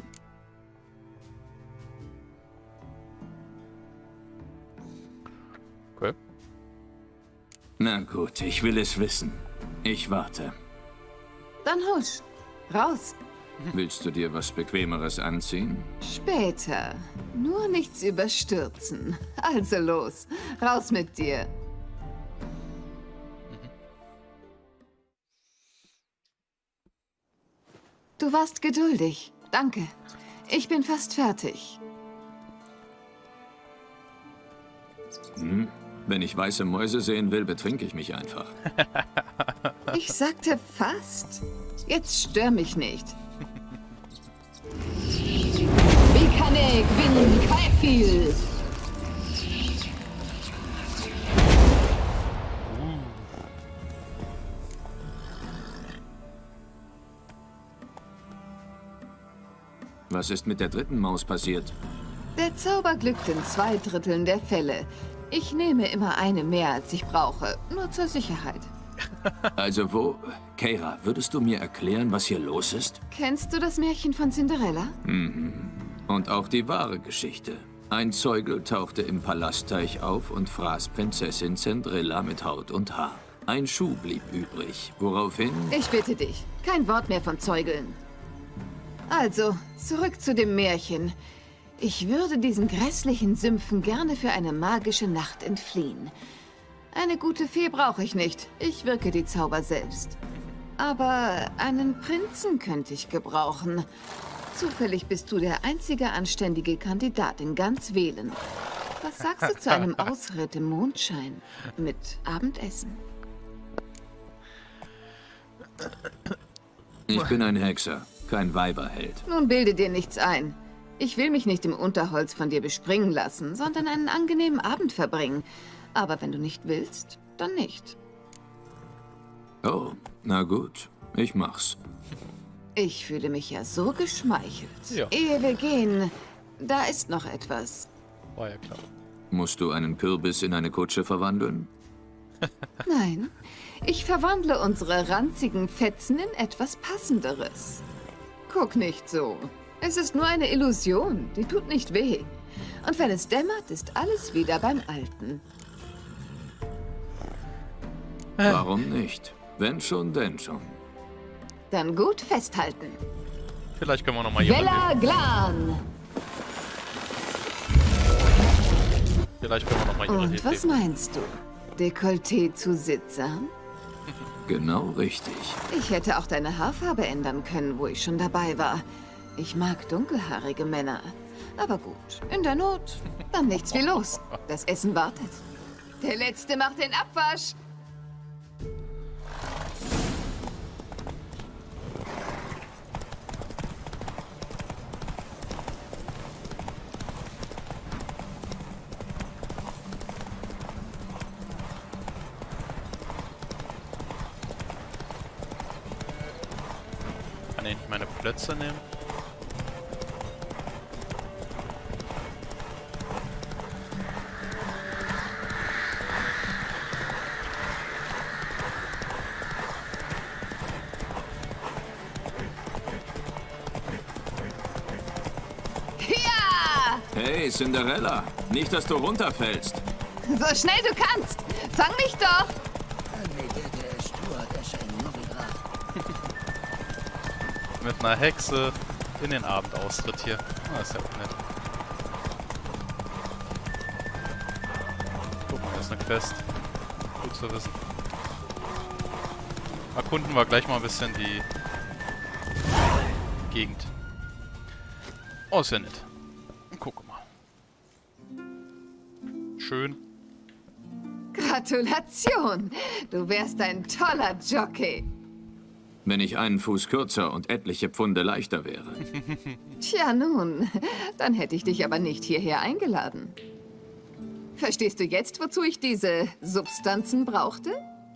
Okay. Na gut, ich will es wissen. Ich warte. Dann husch. Raus. Willst du dir was Bequemeres anziehen? Später. Nur nichts überstürzen. Also los. Raus mit dir. Du warst geduldig. Danke. Ich bin fast fertig. Hm? Wenn ich weiße Mäuse sehen will, betrinke ich mich einfach. Ich sagte fast. Jetzt stör mich nicht. Wie kann er gewinnen? Kaifil! Was ist mit der dritten Maus passiert? Der Zauber glückt in 2/3 der Fälle. Ich nehme immer eine mehr, als ich brauche. Nur zur Sicherheit. Also wo... Kera, würdest du mir erklären, was hier los ist? Kennst du das Märchen von Cinderella? Mhm. Und auch die wahre Geschichte. Ein Zeugel tauchte im Palastteich auf und fraß Prinzessin Zendrilla mit Haut und Haar. Ein Schuh blieb übrig, woraufhin... Ich bitte dich, kein Wort mehr von Zeugeln. Also, zurück zu dem Märchen. Ich würde diesen grässlichen Sümpfen gerne für eine magische Nacht entfliehen. Eine gute Fee brauche ich nicht. Ich wirke die Zauber selbst. Aber einen Prinzen könnte ich gebrauchen. Zufällig bist du der einzige anständige Kandidat in ganz Wählen. Was sagst du zu einem Ausritt im Mondschein mit Abendessen? Ich bin ein Hexer, kein Weiberheld. Nun bilde dir nichts ein. Ich will mich nicht im Unterholz von dir bespringen lassen, sondern einen angenehmen Abend verbringen. Aber wenn du nicht willst, dann nicht. Oh, na gut. Ich mach's. Ich fühle mich ja so geschmeichelt. Ja. Ehe wir gehen, da ist noch etwas. War ja klar. Musst du einen Kürbis in eine Kutsche verwandeln? Nein, ich verwandle unsere ranzigen Fetzen in etwas Passenderes. Guck nicht so. Es ist nur eine Illusion, die tut nicht weh. Und wenn es dämmert, ist alles wieder beim Alten. Warum nicht? Wenn schon, denn schon. Dann gut festhalten. Vielleicht können wir noch mal hier Vela Glan! Vielleicht können wir noch mal ihre Und was meinst du? Dekolleté zu sittsam? Genau richtig. Ich hätte auch deine Haarfarbe ändern können, wo ich schon dabei war. Ich mag dunkelhaarige Männer. Aber gut, in der Not, dann nichts wie los. Das Essen wartet. Der Letzte macht den Abwasch. Kann ich meine Plätze nehmen? Ja! Hey, Cinderella. Nicht, dass du runterfällst. So schnell du kannst. Fang mich doch. Mit einer Hexe in den Abendaustritt hier. Ah, ist ja auch nett. Guck mal, das ist eine Quest. Gut zu wissen. Erkunden wir gleich mal ein bisschen die Gegend. Oh, ist ja nett. Guck mal. Schön. Gratulation. Du wärst ein toller Jockey. Wenn ich einen Fuß kürzer und etliche Pfunde leichter wäre. Tja, nun, dann hätte ich dich aber nicht hierher eingeladen. Verstehst du jetzt, wozu ich diese Substanzen brauchte?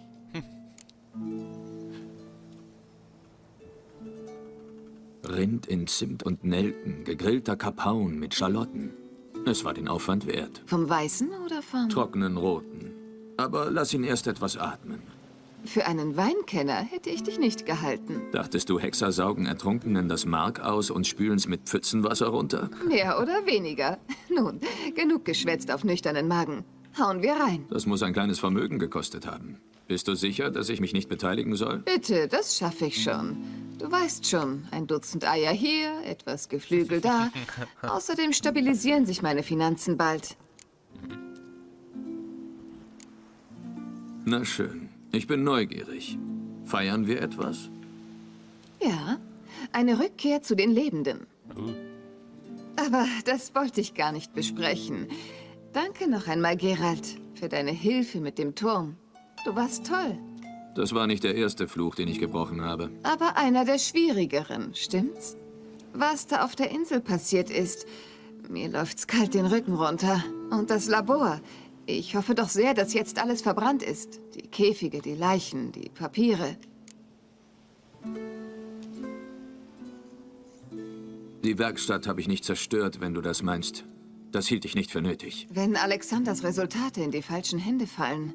Rind in Zimt und Nelken, gegrillter Kapaun mit Schalotten. Es war den Aufwand wert. Vom Weißen oder vom... Trockenen Roten. Aber lass ihn erst etwas atmen. Für einen Weinkenner hätte ich dich nicht gehalten. Dachtest du, Hexer saugen Ertrunkenen das Mark aus und spülen's mit Pfützenwasser runter? Mehr oder weniger. Nun, genug geschwätzt auf nüchternen Magen. Hauen wir rein. Das muss ein kleines Vermögen gekostet haben. Bist du sicher, dass ich mich nicht beteiligen soll? Bitte, das schaffe ich schon. Du weißt schon, ein Dutzend Eier hier, etwas Geflügel da. Außerdem stabilisieren sich meine Finanzen bald. Na schön. Ich bin neugierig. Feiern wir etwas? Ja, eine Rückkehr zu den Lebenden. Aber das wollte ich gar nicht besprechen. Danke noch einmal, Geralt, für deine Hilfe mit dem Turm. Du warst toll. Das war nicht der erste Fluch, den ich gebrochen habe. Aber einer der schwierigeren, stimmt's? Was da auf der Insel passiert ist, mir läuft's kalt den Rücken runter. Und das Labor. Ich hoffe doch sehr, dass jetzt alles verbrannt ist. Die Käfige, die Leichen, die Papiere. Die Werkstatt habe ich nicht zerstört, wenn du das meinst. Das hielt ich nicht für nötig. Wenn Alexanders Resultate in die falschen Hände fallen.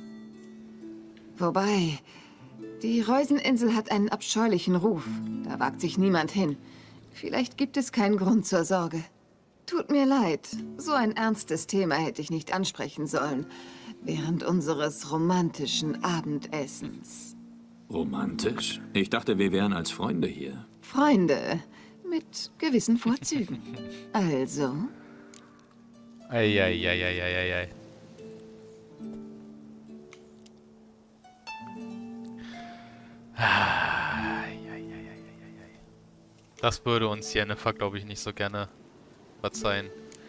Wobei, die Reuseninsel hat einen abscheulichen Ruf. Da wagt sich niemand hin. Vielleicht gibt es keinen Grund zur Sorge. Tut mir leid, so ein ernstes Thema hätte ich nicht ansprechen sollen. Während unseres romantischen Abendessens. Romantisch? Ich dachte, wir wären als Freunde hier. Freunde, mit gewissen Vorzügen. Also? Eieieiei. Das würde uns Jennifer, glaube ich, nicht so gerne verzeihen.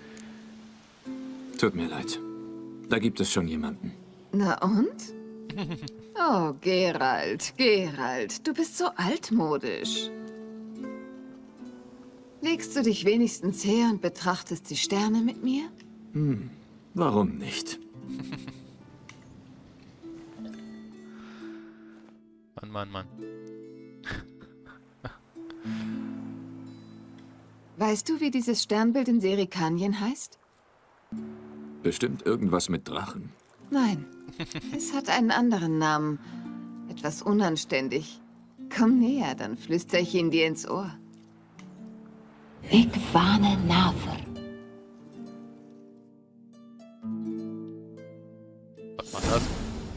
Tut mir leid. Da gibt es schon jemanden. Na und? Oh, Geralt, Geralt, du bist so altmodisch. Legst du dich wenigstens her und betrachtest die Sterne mit mir? Warum nicht? Mann. Weißt du, wie dieses Sternbild in Serikanien heißt? Bestimmt irgendwas mit Drachen. Nein, es hat einen anderen Namen. Etwas unanständig. Komm näher, dann flüstere ich ihn dir ins Ohr. Igvane Naver. Was macht das?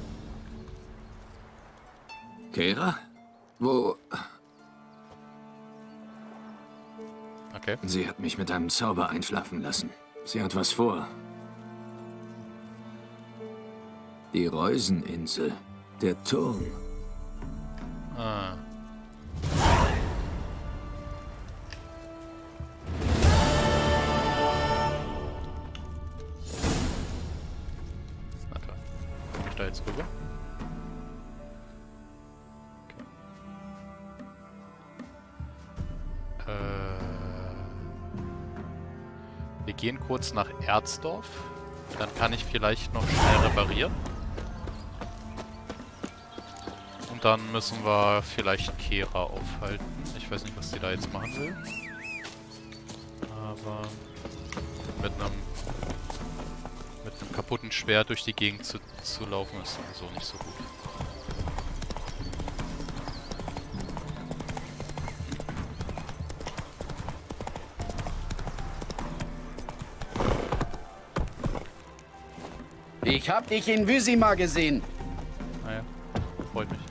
Kera? Wo... Okay. Sie hat mich mit einem Zauber einschlafen lassen. Sie hat was vor. Die Reuseninsel. Der Turm. Ah. Warte. Komm ich da jetzt rüber? Okay. Wir gehen kurz nach Erzdorf. Dann kann ich vielleicht noch schnell reparieren. Und dann müssen wir vielleicht Kera aufhalten. Ich weiß nicht, was die da jetzt machen will. Aber mit einem kaputten Schwert durch die Gegend zu laufen ist sowieso nicht so gut. Ich hab dich in Vizima gesehen. Naja, freut mich.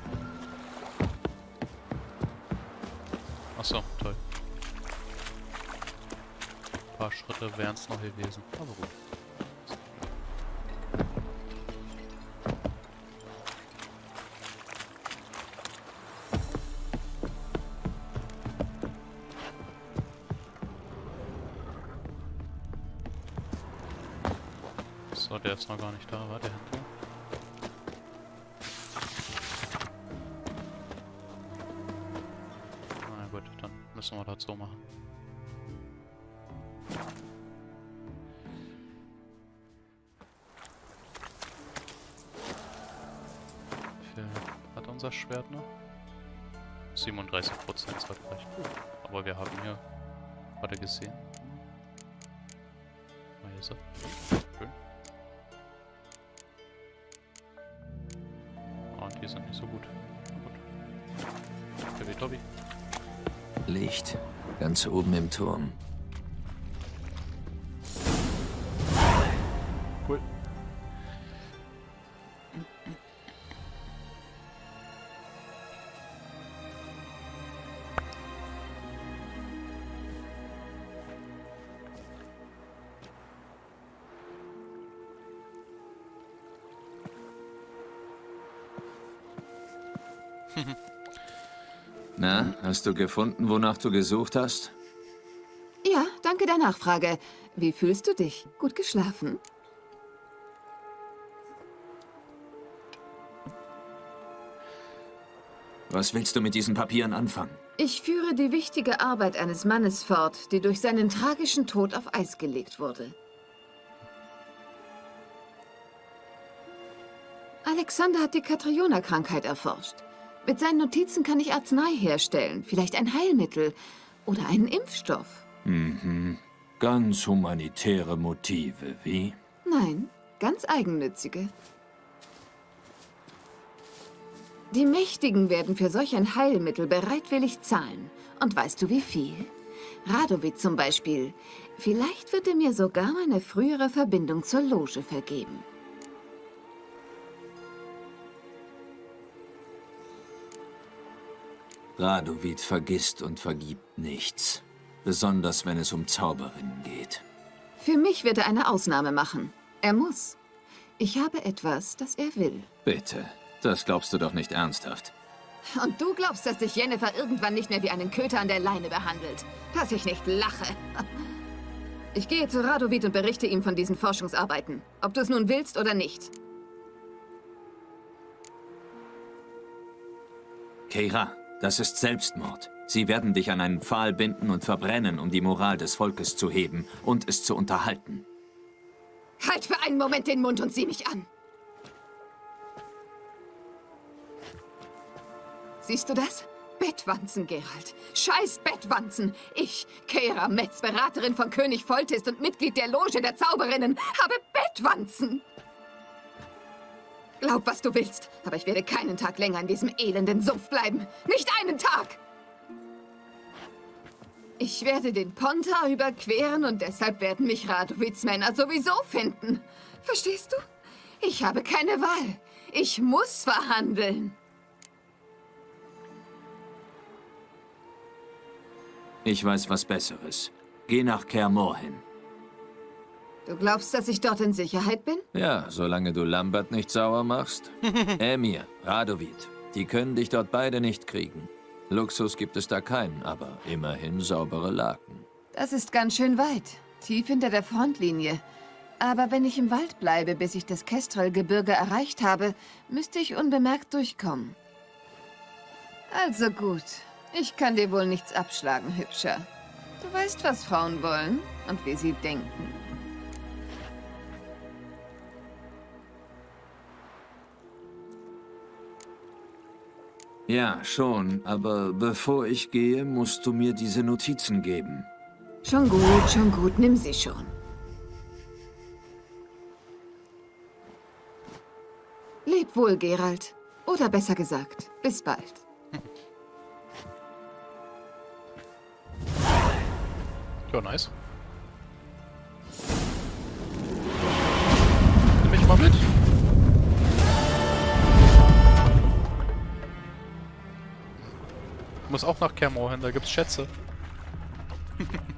Achso, toll. Ein paar Schritte wären es noch gewesen. Aber gut. So, der ist noch gar nicht da, war der hinter? Na gut, dann müssen wir das so machen. Wie viel hat unser Schwert noch? 37% hat recht gut. Aber wir haben hier, hat er gesehen? Ah, hier ist er. Schön. Und die sind nicht so gut. Gut. Tobi. Licht. Ganz oben im Turm. Cool. Na, hast du gefunden, wonach du gesucht hast? Ja, danke der Nachfrage. Wie fühlst du dich? Gut geschlafen? Was willst du mit diesen Papieren anfangen? Ich führe die wichtige Arbeit eines Mannes fort, die durch seinen tragischen Tod auf Eis gelegt wurde. Alexander hat die Katriona-Krankheit erforscht. Mit seinen Notizen kann ich Arznei herstellen, vielleicht ein Heilmittel oder einen Impfstoff. Mhm. Ganz humanitäre Motive, wie? Nein, ganz eigennützige. Die Mächtigen werden für solch ein Heilmittel bereitwillig zahlen. Und weißt du, wie viel? Radovid zum Beispiel. Vielleicht wird er mir sogar meine frühere Verbindung zur Loge vergeben. Radovid vergisst und vergibt nichts. Besonders, wenn es um Zauberinnen geht. Für mich wird er eine Ausnahme machen. Er muss. Ich habe etwas, das er will. Bitte, das glaubst du doch nicht ernsthaft. Und du glaubst, dass dich Jennifer irgendwann nicht mehr wie einen Köter an der Leine behandelt? Dass ich nicht lache. Ich gehe zu Radovid und berichte ihm von diesen Forschungsarbeiten. Ob du es nun willst oder nicht. Keira, das ist Selbstmord. Sie werden dich an einen Pfahl binden und verbrennen, um die Moral des Volkes zu heben und es zu unterhalten. Halt für einen Moment den Mund und sieh mich an. Siehst du das? Bettwanzen, Geralt. Scheiß Bettwanzen. Ich, Keira Metz, Beraterin von König Foltest und Mitglied der Loge der Zauberinnen, habe Bettwanzen. Glaub, was du willst, aber ich werde keinen Tag länger in diesem elenden Sumpf bleiben. Nicht einen Tag! Ich werde den Pontar überqueren und deshalb werden mich Radovids Männer sowieso finden. Verstehst du? Ich habe keine Wahl. Ich muss verhandeln. Ich weiß was Besseres. Geh nach Kaer Morhen. Du glaubst, dass ich dort in Sicherheit bin? Ja, solange du Lambert nicht sauer machst. Emir, Radovid, die können dich dort beide nicht kriegen. Luxus gibt es da keinen, aber immerhin saubere Laken. Das ist ganz schön weit, tief hinter der Frontlinie. Aber wenn ich im Wald bleibe, bis ich das Kestrel-Gebirge erreicht habe, müsste ich unbemerkt durchkommen. Also gut, ich kann dir wohl nichts abschlagen, Hübscher. Du weißt, was Frauen wollen und wie sie denken. Ja, schon, aber bevor ich gehe, musst du mir diese Notizen geben. Schon gut, nimm sie schon. Leb wohl, Geralt. Oder besser gesagt, bis bald. Ja, nice. Nimm mich mal mit. Ich muss auch nach Kermor hin, da gibt's Schätze.